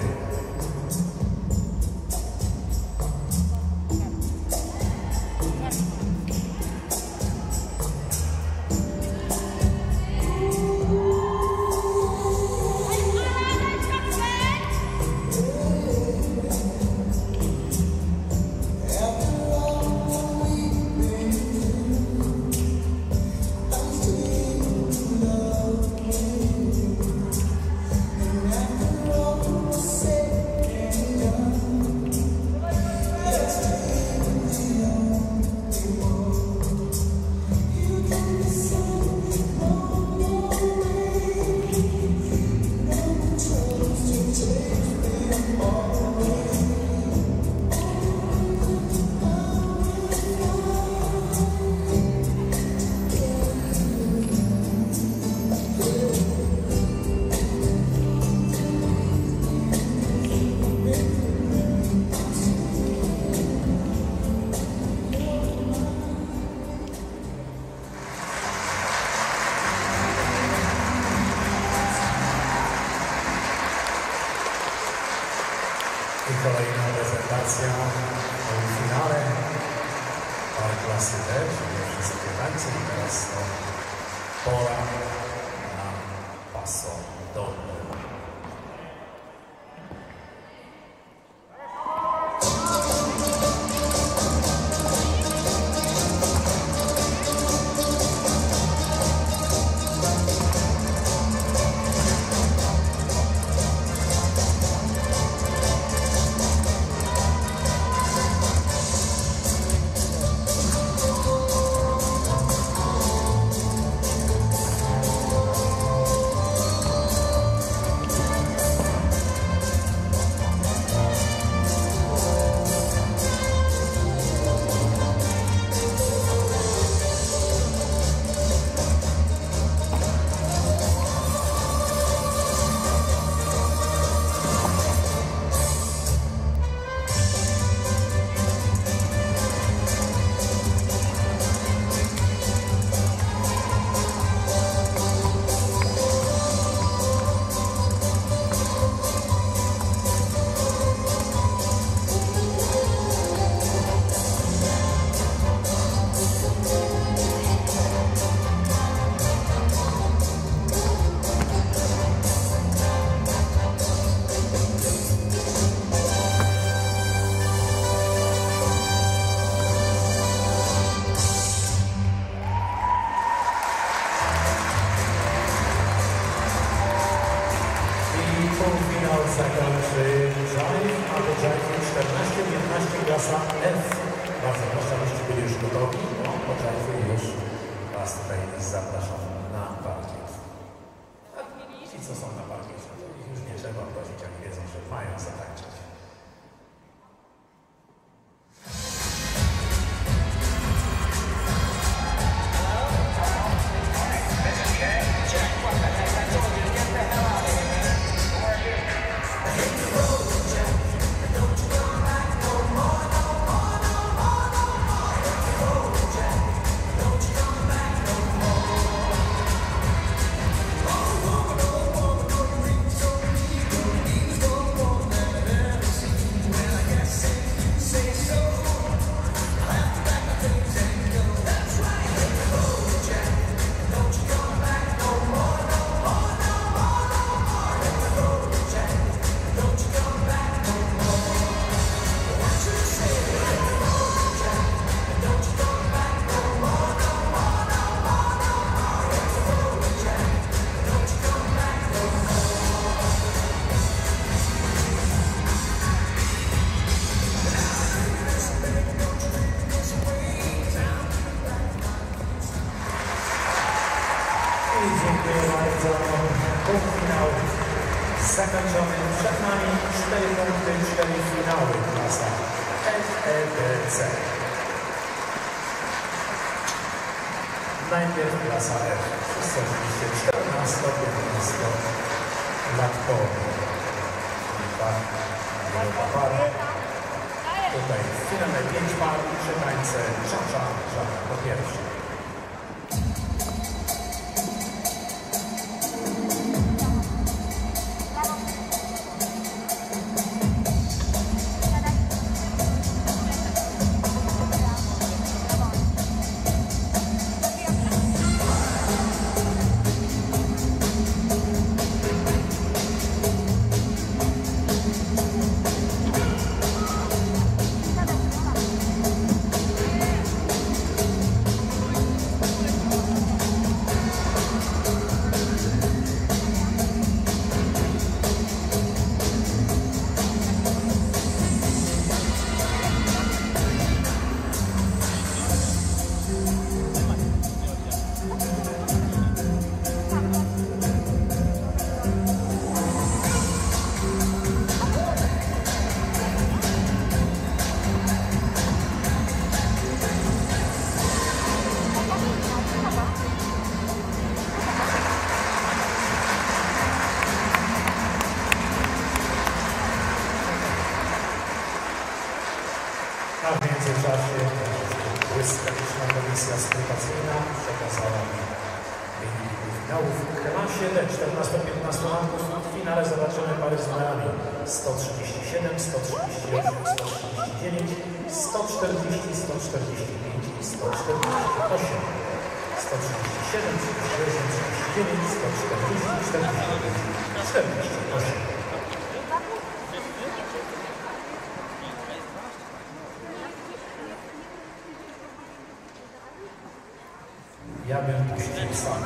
Say I kolejna prezentacja w finale par klasy D, czyli wszystkie tańce. I teraz to pora na paso dolny. Półfinał zakończy Jive albo Jive czternaście piętnaście klasa F. Bardzo proszę, abyście byli już gotowi. No, po Jive już Was tutaj zapraszam na parkiet. A ci, co są na parkiecie, to ich już nie trzeba prosić, jak wiedzą, że mają zatańczyć. Dziękuję bardzo. Półfinał zakończony. Przed nami cztery punkty, cztery finały klasa F E D C. Najpierw klasa F. Wszyscy oczywiście czternasto-piętnastolatkowie. Wielka para. Tutaj w finale pięć par, trzy tańce, cza-cza, cza po pierwsze. międzyczasie błyskawiczna komisja skrypacyjna przekazała mi wyniki finałów w klasie D czternasto-piętnastolatków. W finale zobaczymy pary z numerami sto trzydzieści siedem, sto trzydzieści osiem, sto trzydzieści dziewięć, sto czterdzieści, sto czterdzieści pięć i sto czterdzieści osiem. sto trzydzieści siedem, trzydzieści osiem, trzydzieści dziewięć, sto czterdzieści, czterdzieści pięć, czterdzieści osiem. Ja bym puścił sam.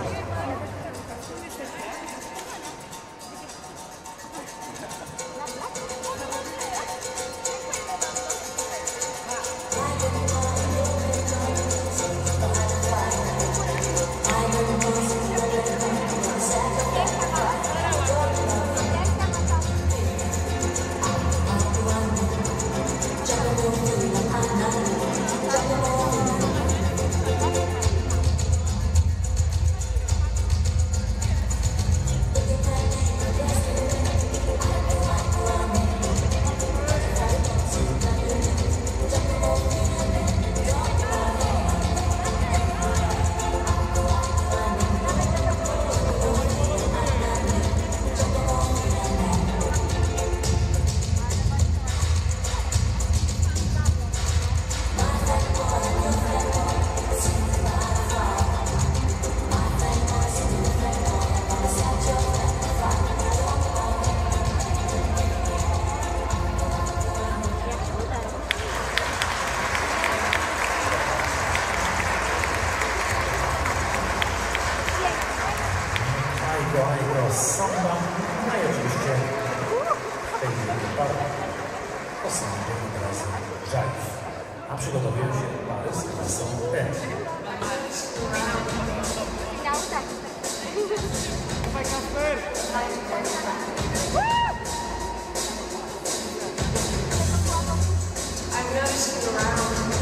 Samba, no i oczywiście w tej chwili par o sambie od razu żajf, a przygotowują się pary z klasą E. I've noticed you around.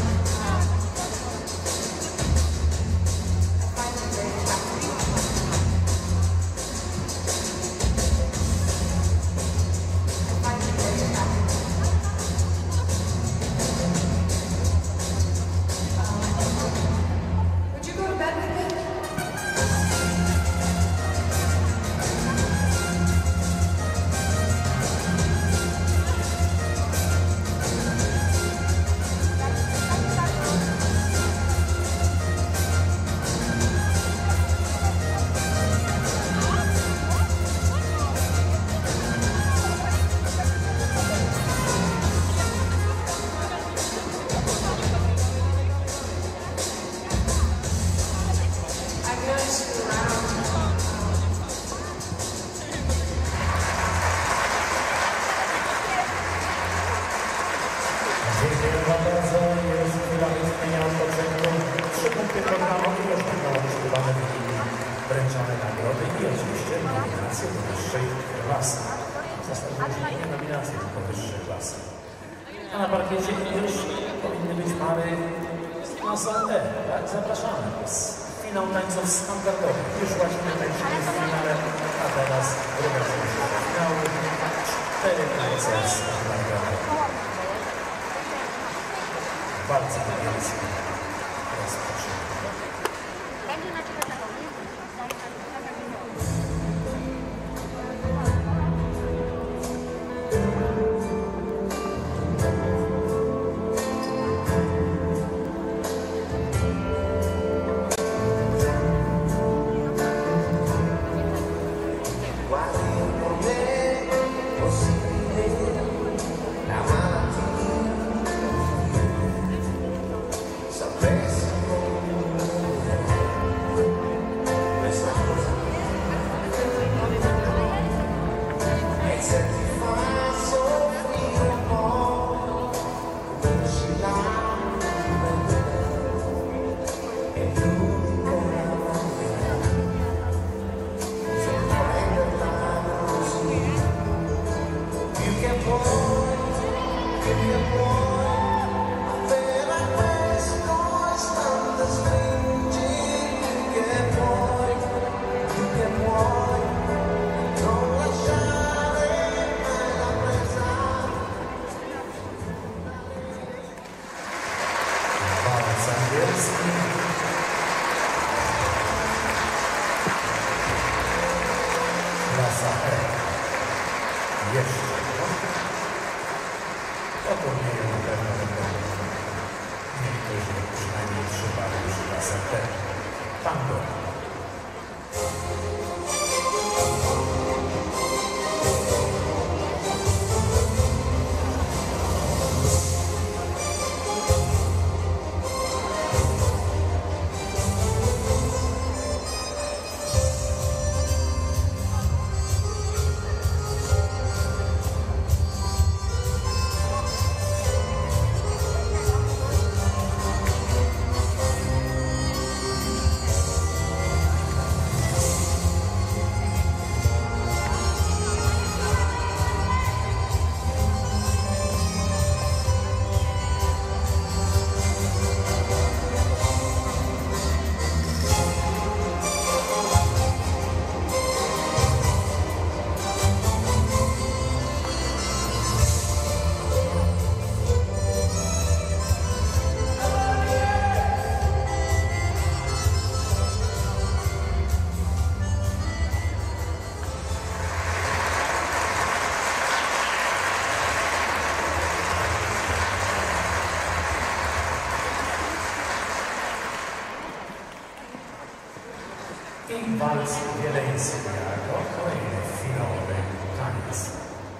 Dziękuję Wam bardzo. Jest chwila wytchnienia odpoczynku. Trzy punkty programu i już będą odczytywane wyniki, wręczone nagrody i oczywiście nominacje do wyższej klasy. W zasadzie nie nominacje, tylko wyższej klasy. A na parkiecie już powinny być pary z klasą E. Tak, zapraszamy Was. Finał tańców standardowych. Już właśnie tańczymy w finale, a teraz druga część finału. Cztery tańce standardowe. Bardzo niebieskie rozpoczynamy. Będzie na Ciebie taką. Sapessi Po turnieju na pewno będą niektórzy, przynajmniej trzy pary przy klasach D. Tango. I walc wieleński jako kolejny finałowy taniec.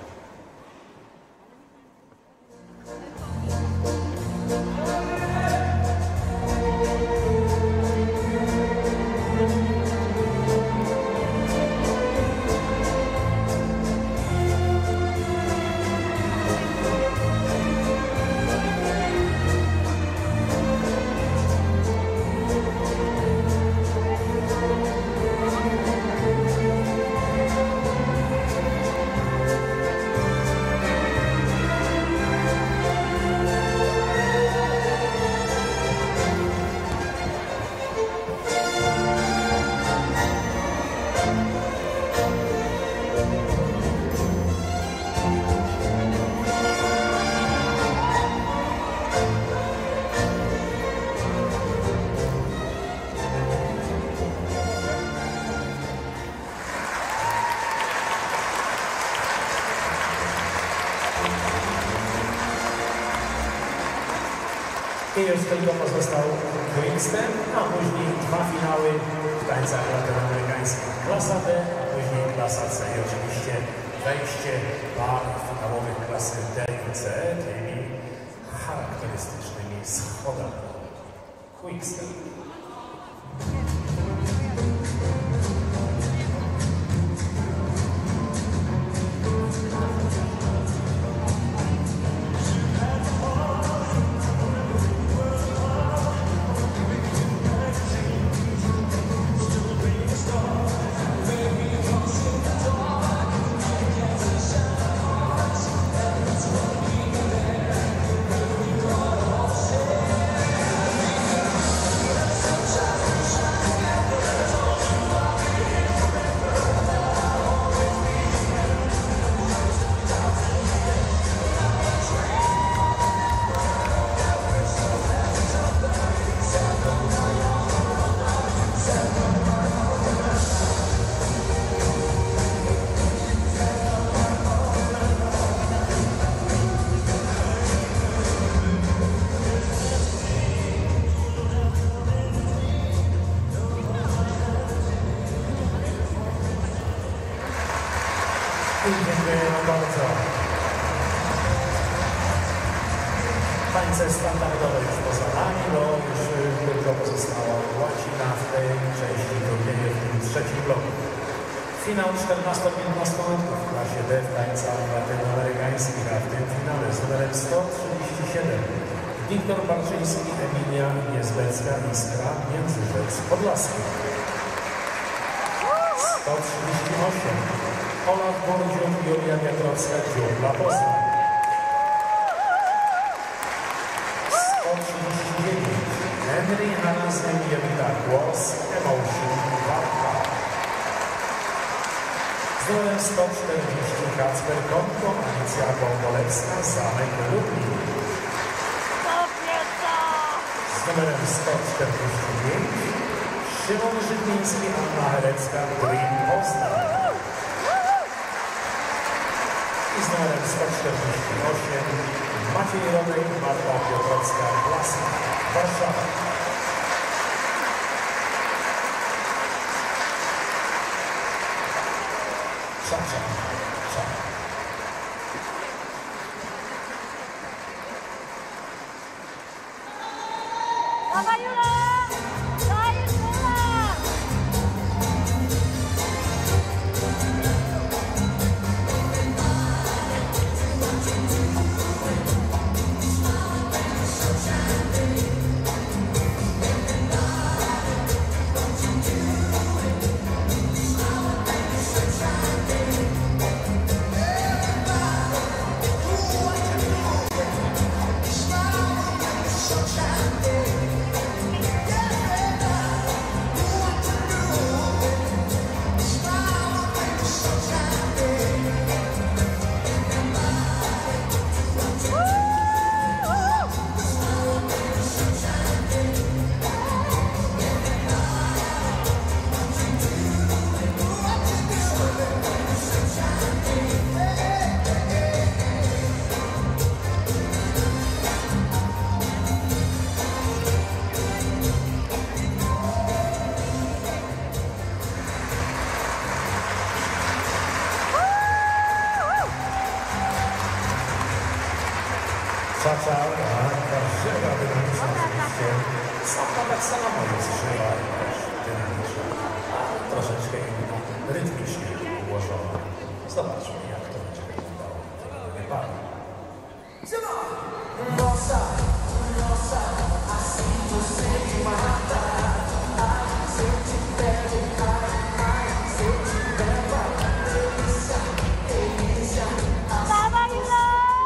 I już tylko pozostał Quickstep, a później dwa finały w tańcach latynoamerykańskich. Klasa D, a później klasa C. I oczywiście wejście par finałowych klasy D i C tymi charakterystycznymi schodami. Quickstep. Dziękuję bardzo. Tańce standardowe już poza nami, bo już tylko pozostała łacina w tej części turnieju, w tym trzecim bloku. Finał czternasto-piętnastolatków w klasie D w tańcach latynoamerykańskich, a w tym finale z numerem sto trzydzieści siedem Wiktor Barczyński, Emilia Niezbecka, Iskra, Międzyrzec Podlaski. sto trzydzieści osiem Olaf Bordziuk, Julia Wiatrowska, Dziubla Poznań. sto trzydzieści dziewięć Henry Hansen, Jewita Głos, Emotion, Warta. Z numerem sto czterdzieści Kacper Kątko, Alicja Bądolewska, Zamek Lublin. Z numerem sto czterdzieści pięć Szymon Żytniński, Anna Herecka, Dream Poznań. I z numerem sto czterdzieści osiem Maciej Rodek, Marta Piotrowska, klasa Warszawa. Cza-cza, cza. Dawaj, Jula! Dajesz, Jula! Cza-cza, taka żywa, dynamiczna oczywiście. Sama tak samo jest żywa i też dynamiczna, a troszeczkę inna, rytmicznie ułożona. Zobaczmy, jak to będzie wyglądało. Tego nie pada. Nossa, nossa, assim você me mata. Ai, se eu te pego, ai, ai, se eu te pego, delícia, delícia. Dawaj, Jula!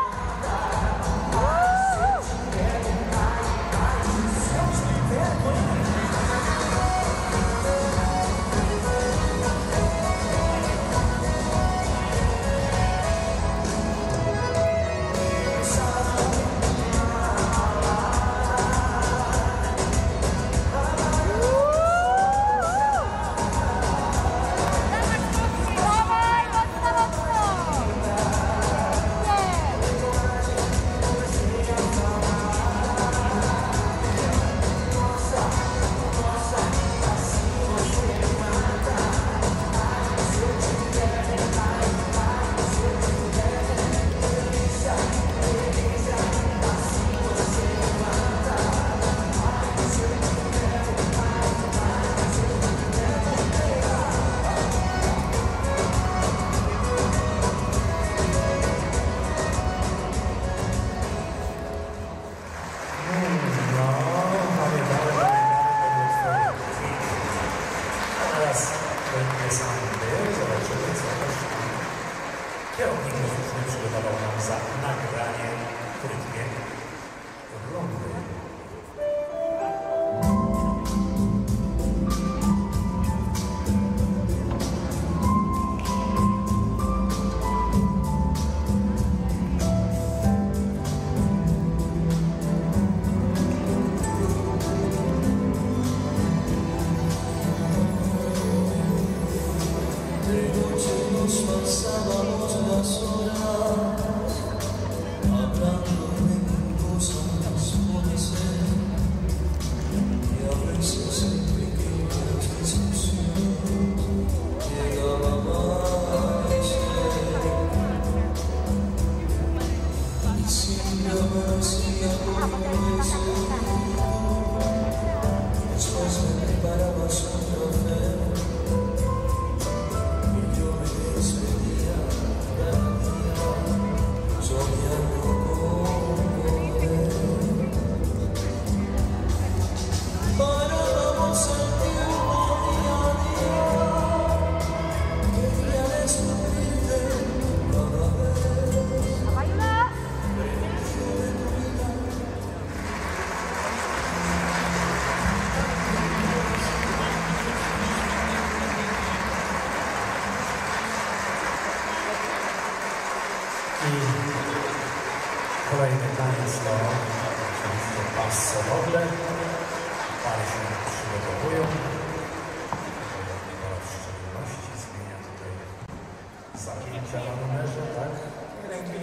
Dawaj, mocno, mocno! Nie! No, mamy dalej, mamy dalej pewne swoje kwitki. Teraz będzie sam był, zobaczymy, co też kierownik muzyczny przygotował nam za nagranie w rytmie rundy. De noche nos pasábamos las horas hablando de cosas por hacer y a veces en pequeñas discusiones llegaba a amanecer y siempre amanecía como ese después me preparabas un café. Yo me despedía cada día, soñando con volver. Parábamos el tiempo día a día, quería descubrirte cada vez. Dawaj, Jula! Prefiero de tu vida. I kolejny taniec to oczywiście passo doble. Pary się przygotowują. W szczególności zmienia tutaj zagięcia na numerze, tak? Ręki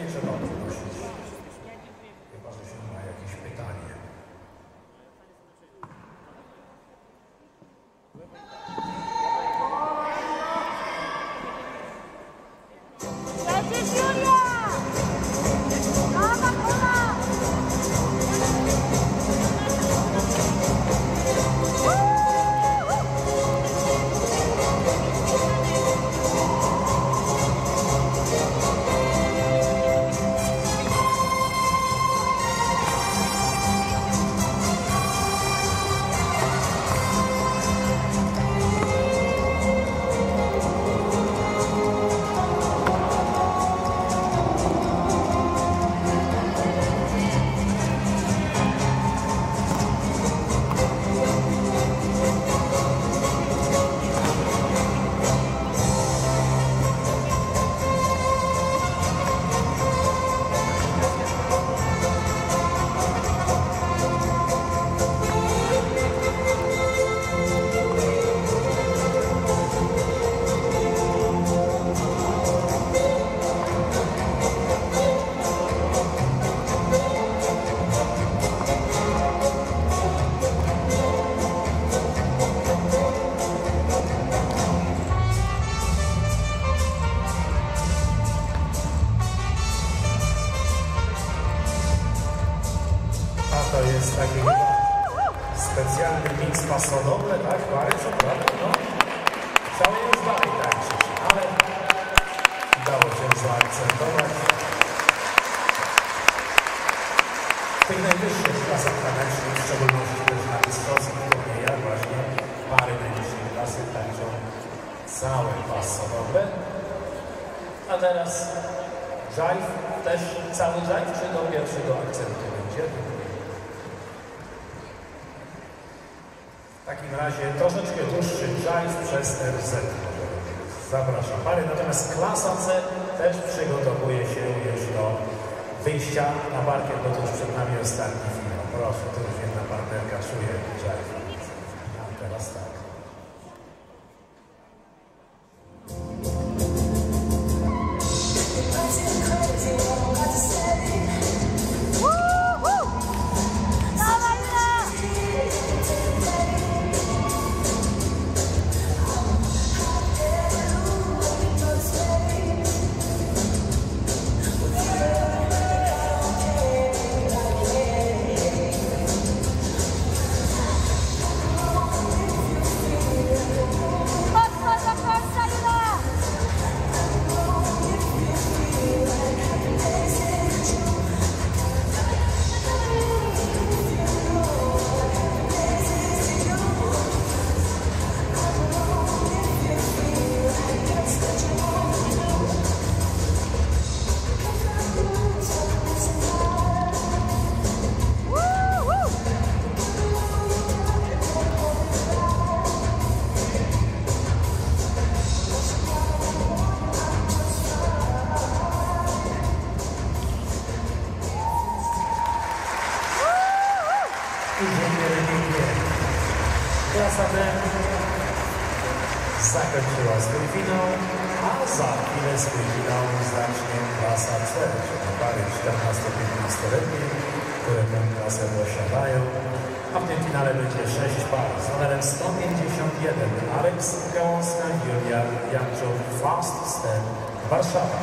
jest taki specjalny mix pasodowy, tak? Pary, co prawda? No. Chciałem już dalej tańczyć, ale udało się zaakcentować. W tych najwyższych klasach tanecznych, w szczególności też na mistrzowskich turniejach, właśnie pary najwyższej klasy tańczą całe pasodowe. A teraz jive, też cały jive, czy do pierwszego akcentu będzie? W takim razie troszeczkę dłuższy jive przez R Z. Zapraszam pary, natomiast klasa C też przygotowuje się już do wyjścia na parkiet, bo to już przed nami ostatni finał. Proszę, tu już jedna partnerka czuje jive. A teraz tak. Klasa D zakończyła swój finał, a za chwilę swój finał zacznie klasa C, czyli pary czternasto-piętnastoletnie, które tę klasę posiadają. A w tym finale będzie sześć par z numerem sto pięćdziesiąt jeden Aleks Gałązka, Julia Janczuk, Fast Step, Warszawa.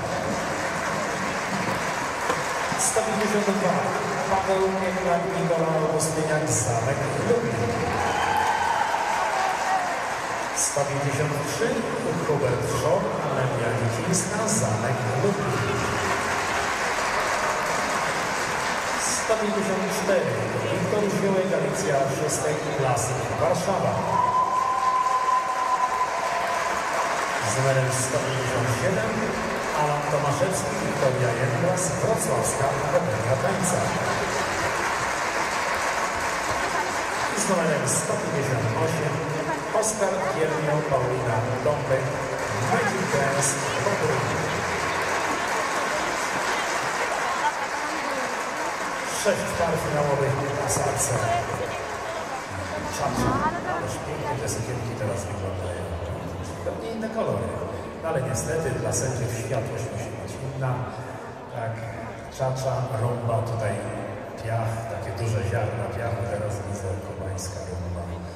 sto pięćdziesiąt dwa Paweł Miechnak, Nikola Augustyniak, Zamek Lublin. sto pięćdziesiąt trzy Hubert Szor, Amelia Niecińska, Zamek Lublin. sto pięćdziesiąt cztery Wiktor Żółek, Alicja szóstej klasy, Warszawa. Z numerem sto pięćdziesiąt siedem Alan Tomaszewski, Wiktoria Jędras, Wrocławska Akademia Tańca. Z numerem sto pięćdziesiąt osiem Oskar Kiernioł, Paulina Dąbek, Magic Dance, Bobryn. Sześć par finałowych na salce. Czacze, ależ pięknie te sukienki teraz wyglądają. Zupełnie inne kolory. Ale niestety dla sędziów światłość musi być inna. Tak, czacza, rumba, tutaj piach, takie duże ziarna piachu, teraz widzę kubańska rumba.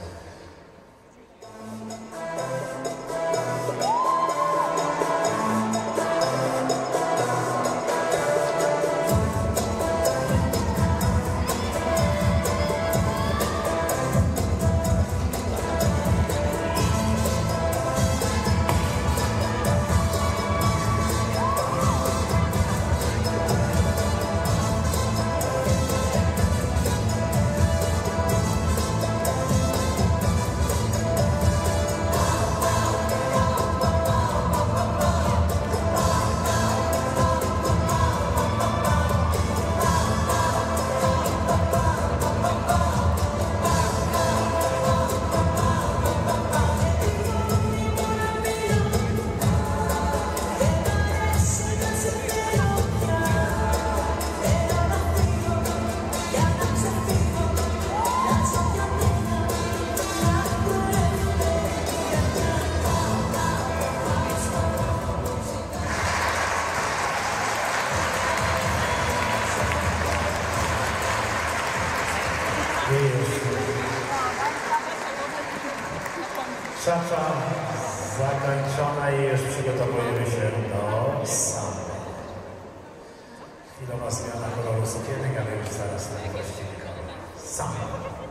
Czacza zakończona i już przygotowujemy się do samej. Chwilowa zmiana koloru sukienek, ale już zaraz na właściwy kolor. Samba.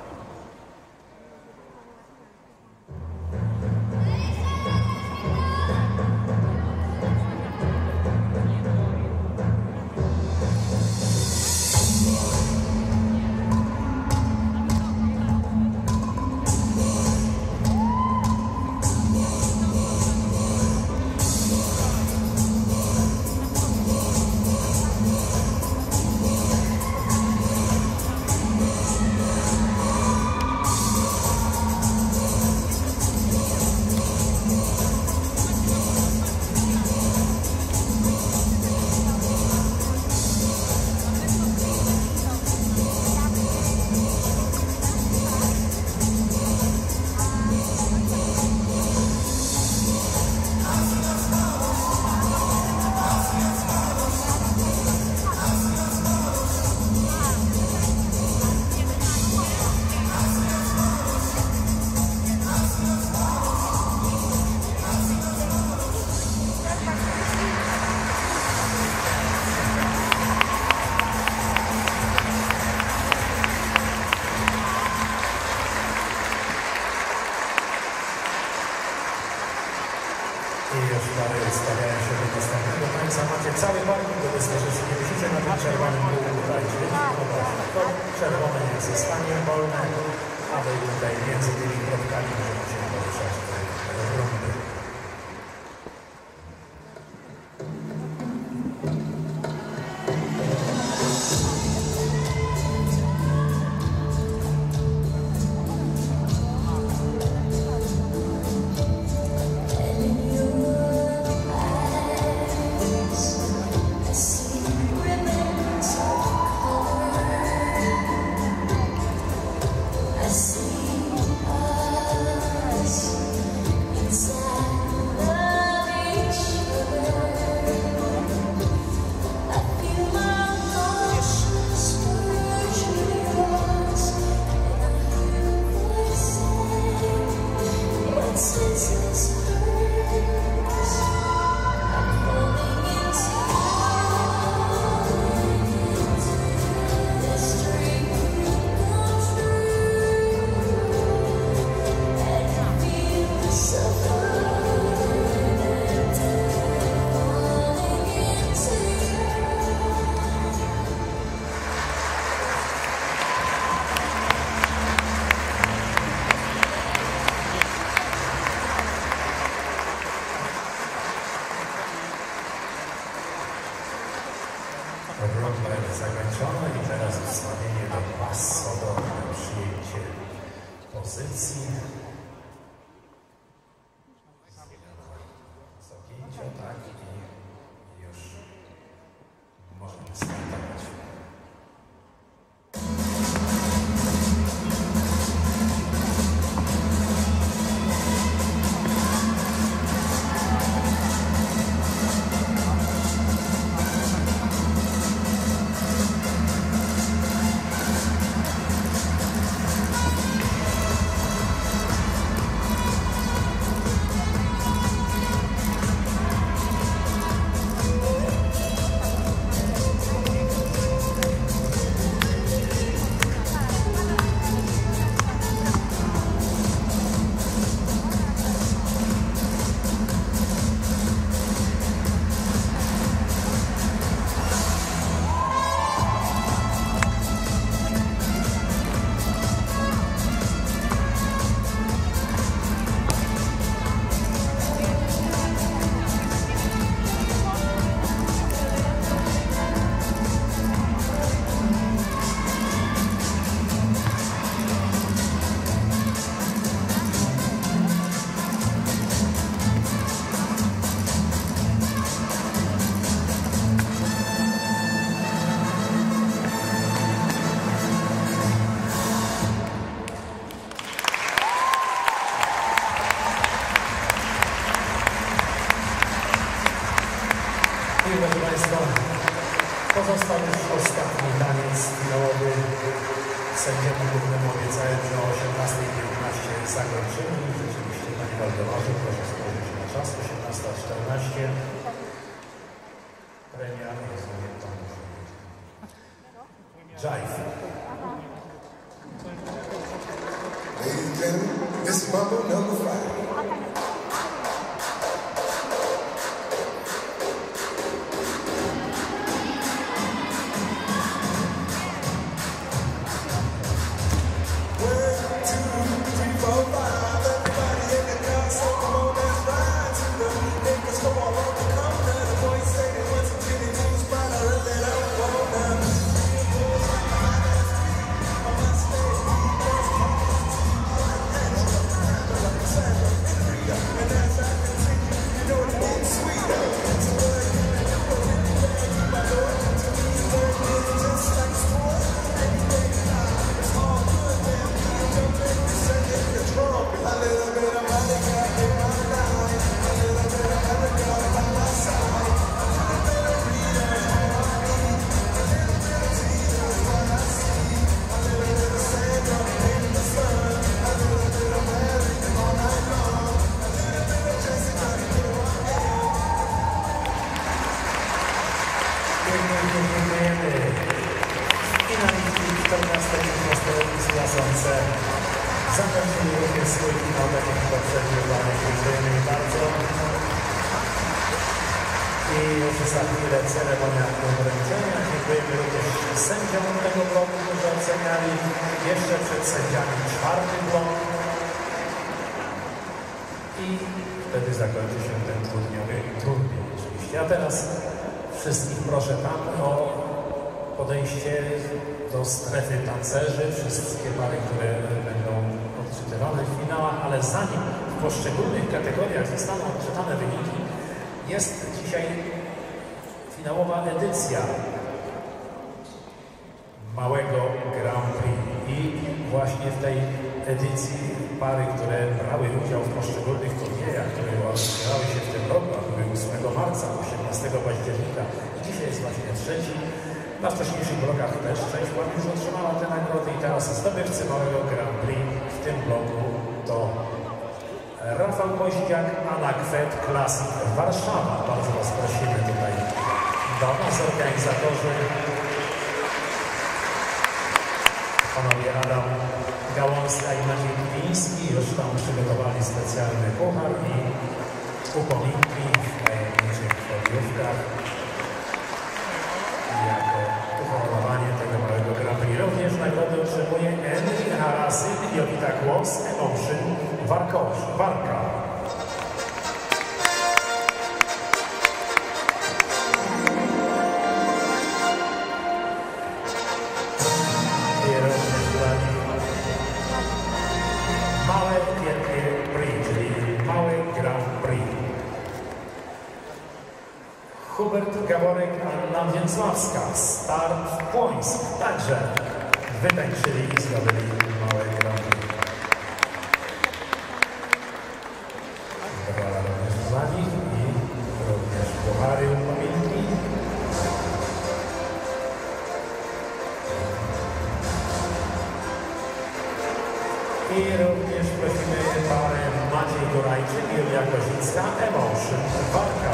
Stawiają się do następnego końca. Macie cały parking do dyspozycji. Nie musicie na tym czerwonym kółku tutaj dźwięki. No właśnie, to czerwone niech zostanie wolne, a wy tutaj między tymi kropkami możemy się poruszać do rundy. Runda jest zakończona i teraz ustawienie do pasowe, przyjęcie pozycji. Zagięcia, tak, i już możemy startować. Proszę Państwa, pozostał już ostatni taniec finałowy. Sędziemu głównemu obiecałem, że o osiemnastej piętnaście zakończymy. Rzeczywiście, Panie Waldemarzu, proszę spojrzeć na czas, osiemnasta czternaście. Premia, rozumiem, Pan Jive. Ladies and gentlemen, this is Mambo number five. Zakończyli również swój finał, tak jak poprzednio dalej. Dziękujemy im bardzo. I już za chwilę ceremonia wręczenia. Dziękujemy również sędziom tego bloku, którzy oceniali jeszcze przed sędziami czwarty blok. I wtedy zakończy się ten dwudniowy turniej oczywiście. A teraz wszystkich proszę tam o podejście do strefy tancerzy, wszystkie pary, które będą odczytywane w finałach, ale zanim w poszczególnych kategoriach zostaną odczytane wyniki, jest dzisiaj finałowa edycja małego Grand Prix i właśnie w tej edycji pary, które brały udział w poszczególnych turniejach, które odbywały się w tym roku, a były ósmego marca, osiemnastego października i dzisiaj jest właśnie trzeci. Na wcześniejszych blokach też część pan już otrzymała te nagrody i teraz zdobywcy małego Grand Prix w tym bloku to Rafał Koździak, Anna Kwet, Classic Warszawa. Bardzo was prosimy tutaj do nas, organizatorzy. Panowie Adam Gałązka i Maciej Kupiński już tam przygotowali specjalny puchar i upominki w tajemniczych foliówkach. Jako uhonorowanie tego małego Grand Prix. Również nagrody otrzymuje Henry Harasy, Jowita Głos, Emotion, Warkosz, Warka. I również dla nich małe wielkie Prix, czyli mały Grand Prix. Hubert Gaworek, Anna Więcławska, Start Płońsk. Także wytańczyli i zdobyli małe Grand Prix. Brawa również dla nich i również puchary upominki. I również prosimy parę Maciej Durajczyk i Julia Kozicka, Emotion, Warka.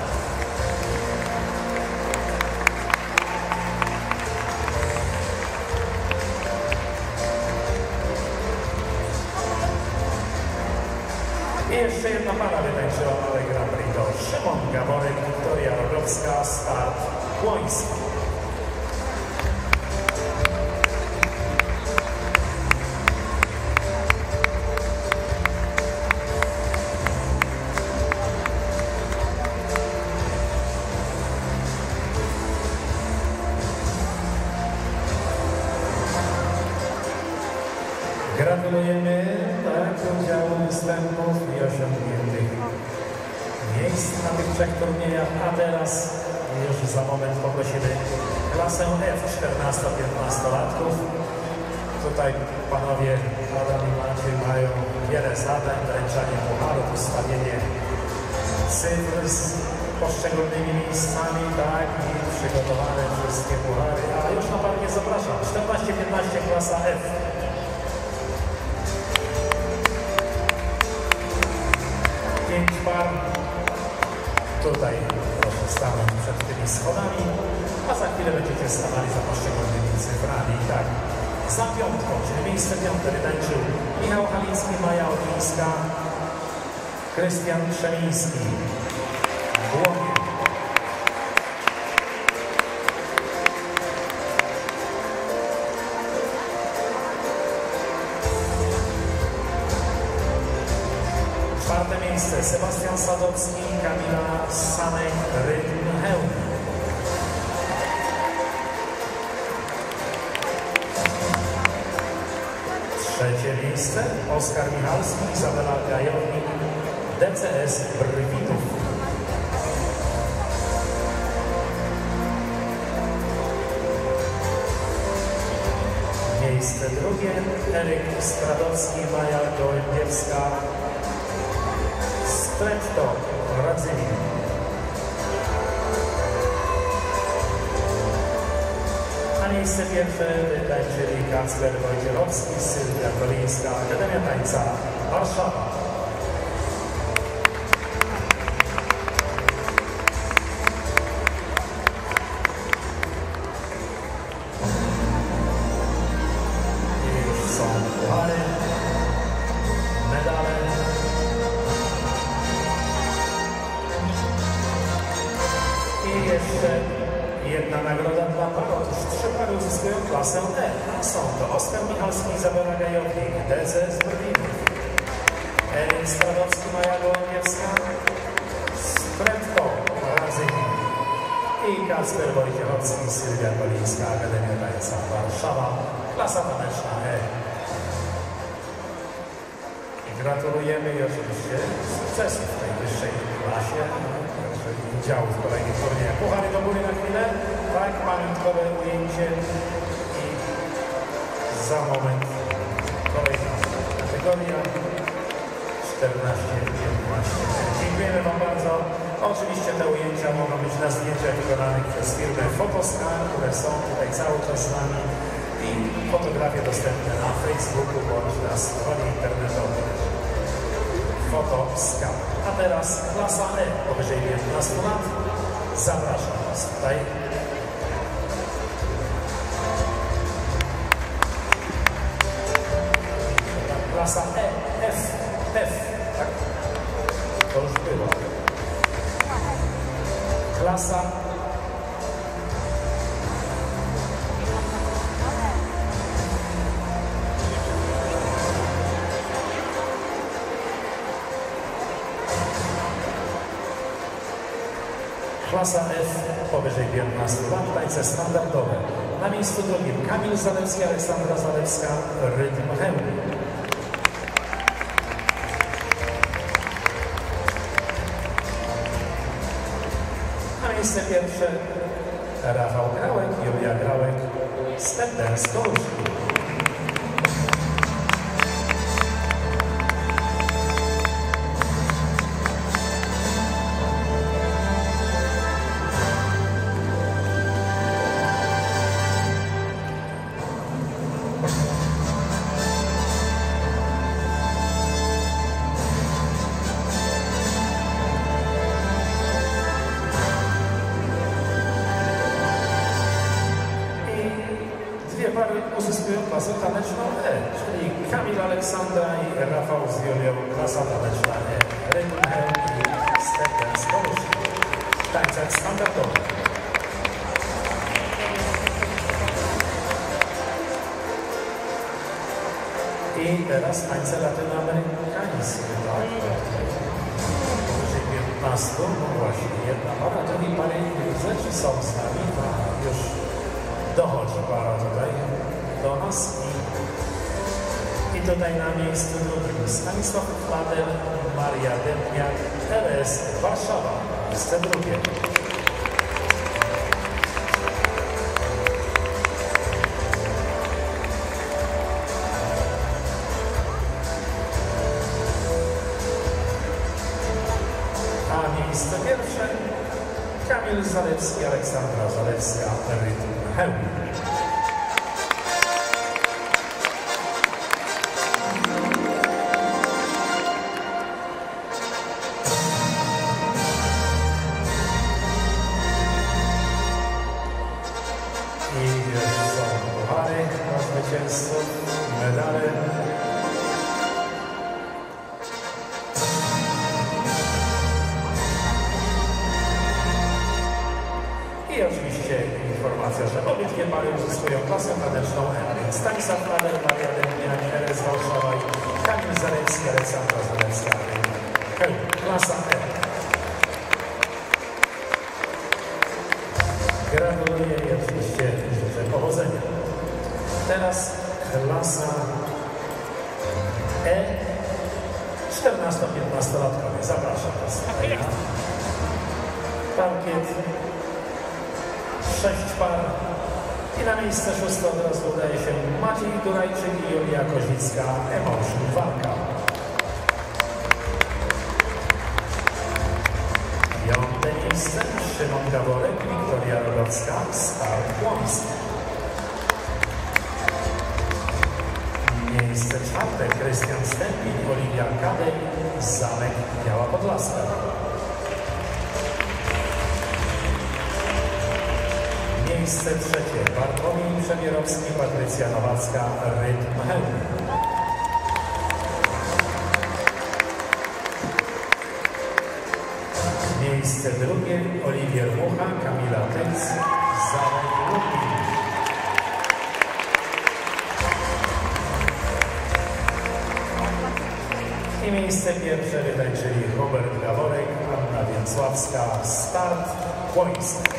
I jeszcze jedna para wytańczyła małe Grand Prix to Szymon Gaborek, Wiktoria Rogowska, Start Płońsk. Gratulujemy tak udziału występów i osiągniętych miejsc na tych trzech turniejach, a teraz już za moment poprosimy klasę F czternasto-piętnastolatków. Tutaj panowie Adam i Maciej mają wiele zadań, wręczanie pucharów, ustawienie cyfr z poszczególnymi miejscami, tak, i przygotowane wszystkie puchary. A już na parę zapraszam, czternaście piętnaście klasa F. Pięć par. Tutaj proszę stanąć przed tymi schodami, a za chwilę będziecie stawali za poszczególnymi cyframi. Tak, Za piątką, czyli miejsce piąte, wytańczył Michał Haliński, Maja Ogińska, Krystian Krzemiński. Głowie. Czwarte miejsce Sebastian Sadowski, Kamila Sanek, Rytm Hełm. Trzecie miejsce Oskar Michalski, Izabela Gajownik, D C S Brwitów. Miejsce drugie Eryk Stradowski, Maja Gołębiewska, Stretto Radzymin. Na miejsce pierwsze wytańczyli Kacper Wojciechowski, Sylwia Kolińska, Akademia Tańca Warszawa. I już są puchary, medale. I jeszcze jedna nagroda dla par. Otóż trzy pary uzyskują klasę E. Są to Oskar Michalski, Izabela Gajownik, D C S Brwitów, Eryk Stradowski, Maja Gołębiewska, Stretto Radzymin i Kacper Wojciechowski, Sylwia Kolińska, Akademia Tańca Warszawa, klasa taneczna E. I gratulujemy i oczywiście sukcesu w tej wyższej klasie. Udziału w kolejnych turniejach. Puchary do góry na chwilę, tak, pamiątkowe ujęcie i za moment kolejna kategoria czternaście piętnaście. Dziękujemy Wam bardzo. Oczywiście te ujęcia mogą być na zdjęciach wykonanych przez firmę Fotoscan, które są tutaj cały czas z nami i fotografie dostępne na Facebooku bądź na stronie internetowej. Fotoscan. A teraz klasa E, powyżej piętnastu lat. Zapraszam Was tutaj. Klasa E, F, F, tak? To już było. Klasa Klasa F powyżej piętnastu lat, tańce standardowe. Na miejscu drugim Kamil Zalewski, Aleksandra Zalewska, Rytm Hełm. Na miejsce pierwsze Rafał Grałek, Julia Grałek, Step Dance Kołuszki. Pary uzyskują klasę taneczną E, czyli Kamil Aleksandra i Rafał z Julią, klasa taneczna E, Rytm Hełm i Step Dance Kołuszki. Tańcach standardowych. I teraz tańce latynoamerykańskie, tak? Powyżej piętnastu, no właśnie, jedna para, drugiej pary nie widzę, czy są z nami, no już dochodzi para tutaj do nas i, i tutaj na miejscu drugim Stanisław Flader, Maria Dębniak, L S Warszawa, miejsce drugie. A miejsce pierwsze Kamil Zalewski, Aleksandra Zalewska, Rytm Hełm. I już są puchary zwycięzców, medale. I oczywiście informacja, że obydwie pary uzyskują klasę taneczną E, a więc Stanisław Flader, Maria Dębniak, R S Warszawa i Kamil Zalewski, Aleksandra Zalewska, klasa E. Gratuluję i oczywiście życzę powodzenia. Teraz klasa E, czternasto-piętnastolatkowie. Zapraszam Was. Parkiet, sześć par i na miejsce szóste od razu udaje się Maciej Durajczyk i Julia Kozicka, Emotion Walka. Piąte miejsce Szymon Gaborek, Wiktoria Rodowska, Start Płońsk. Miejsce czwarte Krystian Stępień, Oliwia Kadej, Zamek Biała Podlaska. Miejsce trzecie Bartłomiej Przemierowski, Patrycja Nowacka, Rytm Helm. Miejsce drugie Oliwier Mucha, Kamila Tyc, Zamek Lublin. I miejsce pierwsze wytańczyli Hubert Gaworek, Anna Więcławska, Start Płońsk.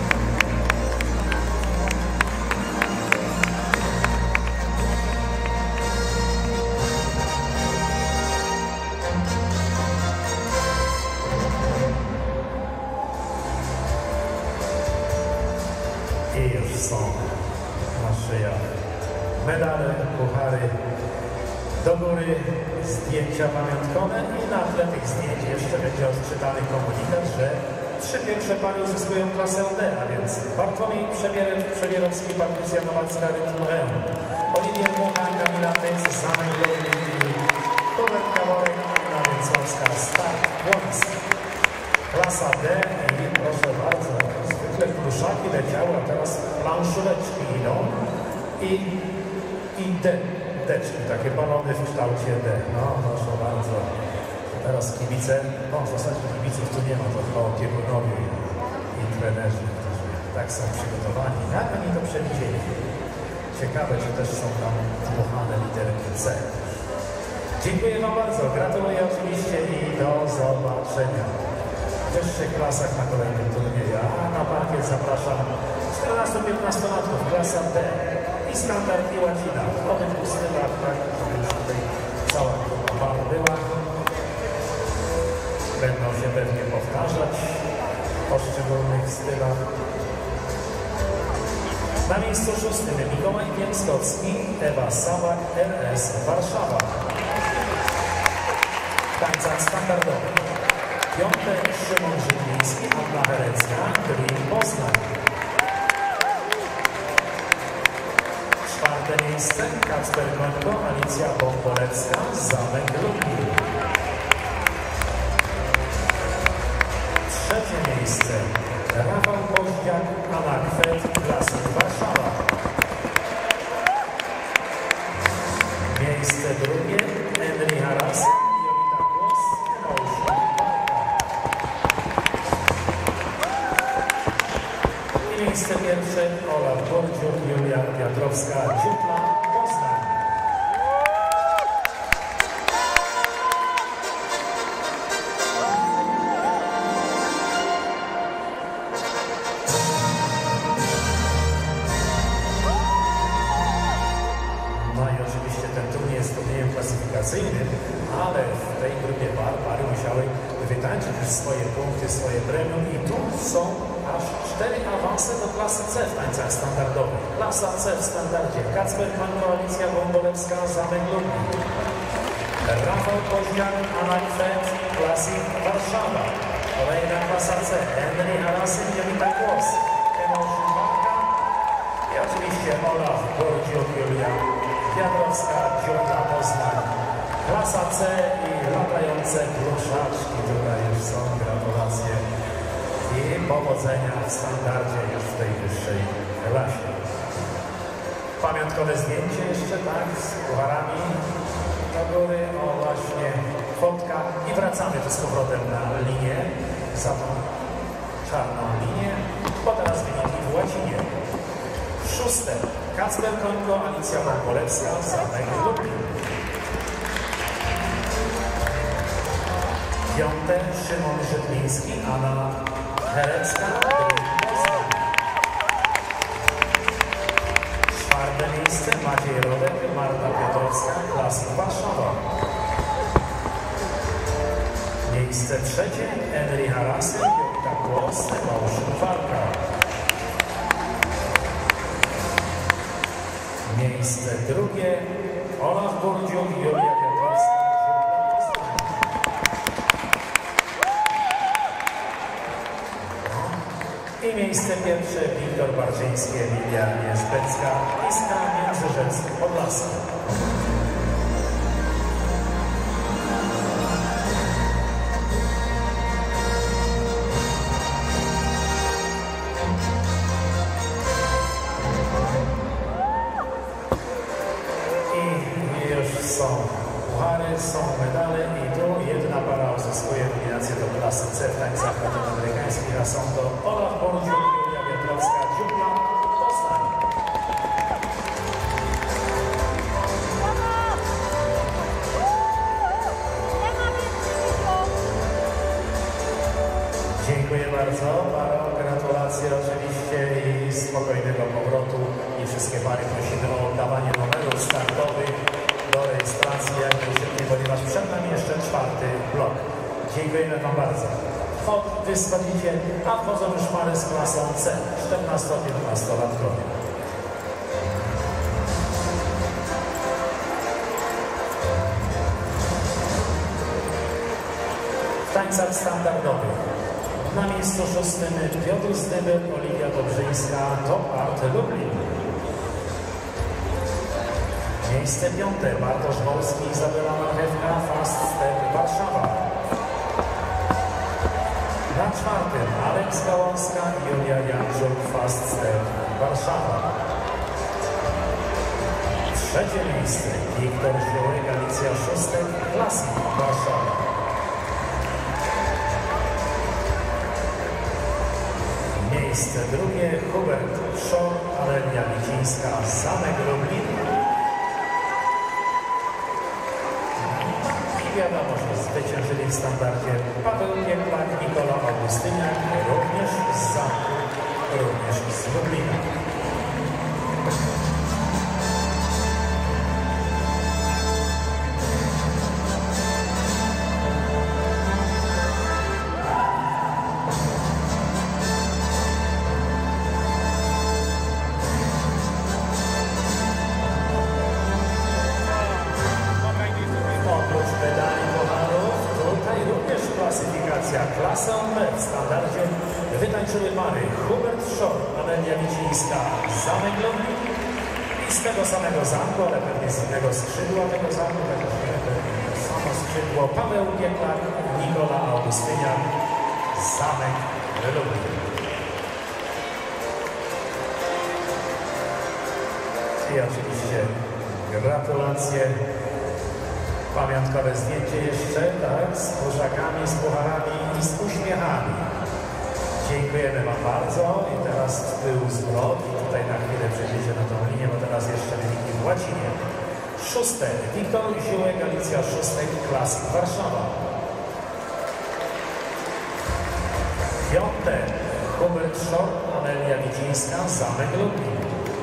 I już są na szyjach medale, puchary. Do góry zdjęcia pamiątkowe i na tle tych zdjęć jeszcze będzie odczytany komunikat, że trzy pierwsze pary uzyskują klasę D, a więc Bartłomiej Przebierowski, Patrycja Nowacka, Rytm Helm, Oliwier Mucha, Kamila Tyc, Zamek Lublin i Hubert Gaworek, Anna Więcławska, Start Płońsk. Klasa D i proszę bardzo, zwykle pluszaki leciały, a teraz planszóweczki idą i, i D. Deczki, takie balony w kształcie D. No, proszę bardzo. Teraz kibice, no w zasadzie kibiców tu nie ma, to chyba opiekunowie i, i trenerzy, którzy tak są przygotowani. Jak oni to przewidzieli? Ciekawe, czy też są tam dmuchane literki C. Dziękuję Wam bardzo, gratuluję oczywiście i do zobaczenia w wyższych klasach na kolejnym turnieju. A na parkiet zapraszam czternasto-piętnastolatków, klasa D. I standard i łacina. W obydwu stylach, tak, żeby już tutaj cała para była. Będą się pewnie powtarzać w poszczególnych stylach. Na miejscu szóstym Mikołaj Pięskowski, Ewa Sawak, R S Warszawa. W tańcach standardowych. Piąte Szymon Żywiński, Anna Herecka, Dream Poznań. Czwarte miejsce Kacper Gońko, Alicja Bąbolewska, Zamek Lublin. Trzecie miejsce Rafał Poździak, Anna Kwet, Klasy Warszawa. Miejsce drugie Henry Haras, Jolita Kłos, Emotion Walka. I miejsce pierwsze Olaf Bordziuk, Julia Wiatrowska, Dziupla, Poznań. No i oczywiście ten turniej jest turniejem klasyfikacyjnym, ale w tej grupie par pary musiały wytańczyć już swoje punkty, swoje premium i tu są aż cztery awanse do klasy C w tańcach standardowych. Klasa C w standardzie Kacper Gońko, Alicja Bąbolewska, Zamek Lublin. Rafał Poździak, Anna Kwet, Klasy Warszawa. Kolejna klasa C, Henry Harasyn, Jolita Kłos, Emotion Walka i oczywiście Olaf Bordziuk, Julia Wiatrowska, Dziupla, Poznań. Klasa C i latające pluszaczki tutaj już są. Gratulacje i powodzenia w standardzie już w tej wyższej klasie. Pamiątkowe zdjęcie jeszcze, tak, z pucharami do góry, o właśnie, fotka i wracamy tu z powrotem na linię, za tą czarną linię, bo teraz wyniki w łacinie. Szóste, Kacper Końko, Alicja Małgorzewska, Zamek Lublin. Piąte, Szymon Żydliński, Anna Herecka, czwarte miejsce, Maciej Rodek, Marta Piotrowska, Klasik Warszawa. Miejsce trzecie, Henry Harasy, Jolita Głos, Małżyn Walka. Miejsce drugie, Olaf Burdziuk, Julia Piotrowska. I miejsce pierwsze, Wiktor Barczyński, Emilia Niezbecka, Iskra Międzyrzec, Podlaska. I już są puchary, są medale i tu jedna para uzyskuje nominację do klasy C w tańcach latynoamerykańskich, a są to Olaf Bordziuk, Julia Piotrowska, Dziupla, Poznań. Dziękuję bardzo, paro, gratulacje oczywiście i spokojnego powrotu i wszystkie pary prosimy o oddawanie numerów startowych do rejestracji jak najszybciej, ponieważ przed nami jeszcze czwarty blok. Dziękujemy Wam bardzo. Wchod Wy schodzicie, a wchodzą już pary z klasą C, czternasto-piętnastolatkowie. W tańcach standardowych na miejscu szóstym Piotr Zdyber, Oliwia Dobrzyńska, Top Art Lublin. Miejsce piąte, Bartosz Wolski, Izabela Marchewka, Fast Step, Warszawa. Na czwartym, Aleks Gałązka, Julia Janczuk, Fast Step, Warszawa. Trzecie miejsce, Wiktor Ziołek, Alicja Szóstek, Klasik, Warszawa. Miejsce drugie, Hubert Szor, Amelia Wicińska, Zamek Lublin. I wiadomo, że zwyciężyli w standardzie Paweł Pieklak, Nikola Augustyniak, również z Zamku, również z Lublina. Klasę B w standardzie wytańczyły pary Hubert Szor, Amelia Wicińska, Zamek Lublin i z tego samego zamku, ale pewnie z innego skrzydła tego zamku, tego samo skrzydło, Paweł Pieklak, Nikola Augustyniak, Zamek Lublin. I oczywiście gratulacje. Pamiątkowe zdjęcie jeszcze, tak, z burzakami, z pucharami i z uśmiechami. Dziękujemy Wam bardzo i teraz tył zwrot i tutaj na chwilę przejdziecie na tą linię, bo teraz jeszcze wyniki w łacinie. Szóste, Wiktor Ziółek, Alicja Szóstek, Klasik Warszawa. Piąte, Hubert Szor, Amelia Wicińska, Zamek Lublin.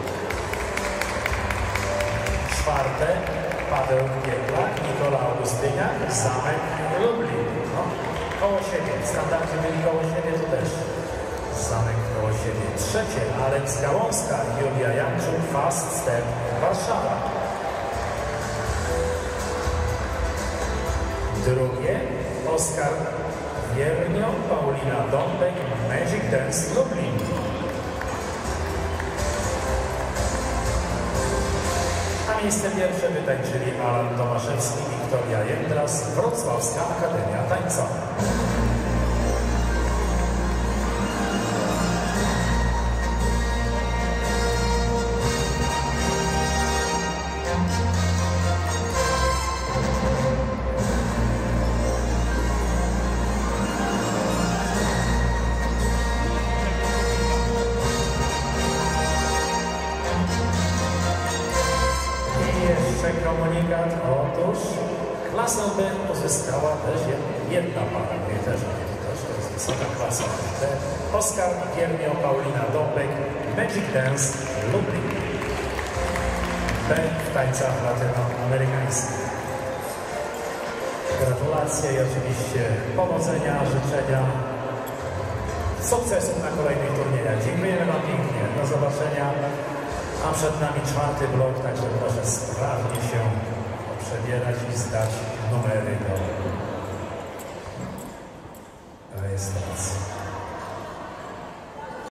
Czwarte, Paweł Pieklak, Nikola Augustyniak, Zamek Lublin. No, koło siebie, w standardzie byli koło siebie, tu też Zamek koło siebie. Trzecie, Aleks Gałązka, Julia Janczuk, Fast Step, Warszawa. Drugie, Oskar Wiernio, Paulina Dąbek, Magic Dance Lublin. Miejsce pierwsze wytańczyli Alan Tomaszewski, Wiktoria Jędras, Wrocławska Akademia Tańcowa. komunikat. Otóż klasę B uzyskała też jedna para, nie też, ale to też to jest wysoka klasa. Oskar Giernio, Paulina Dąbek, Magic Dance Lublin. B w tańcach latynoamerykańskich. Gratulacje i oczywiście powodzenia, życzenia, sukcesów na kolejnych turniejach. Dziękujemy Wam pięknie. Do zobaczenia. A przed nami czwarty blok, także proszę sprawnie się przebierać i zdać numery do rejestracji.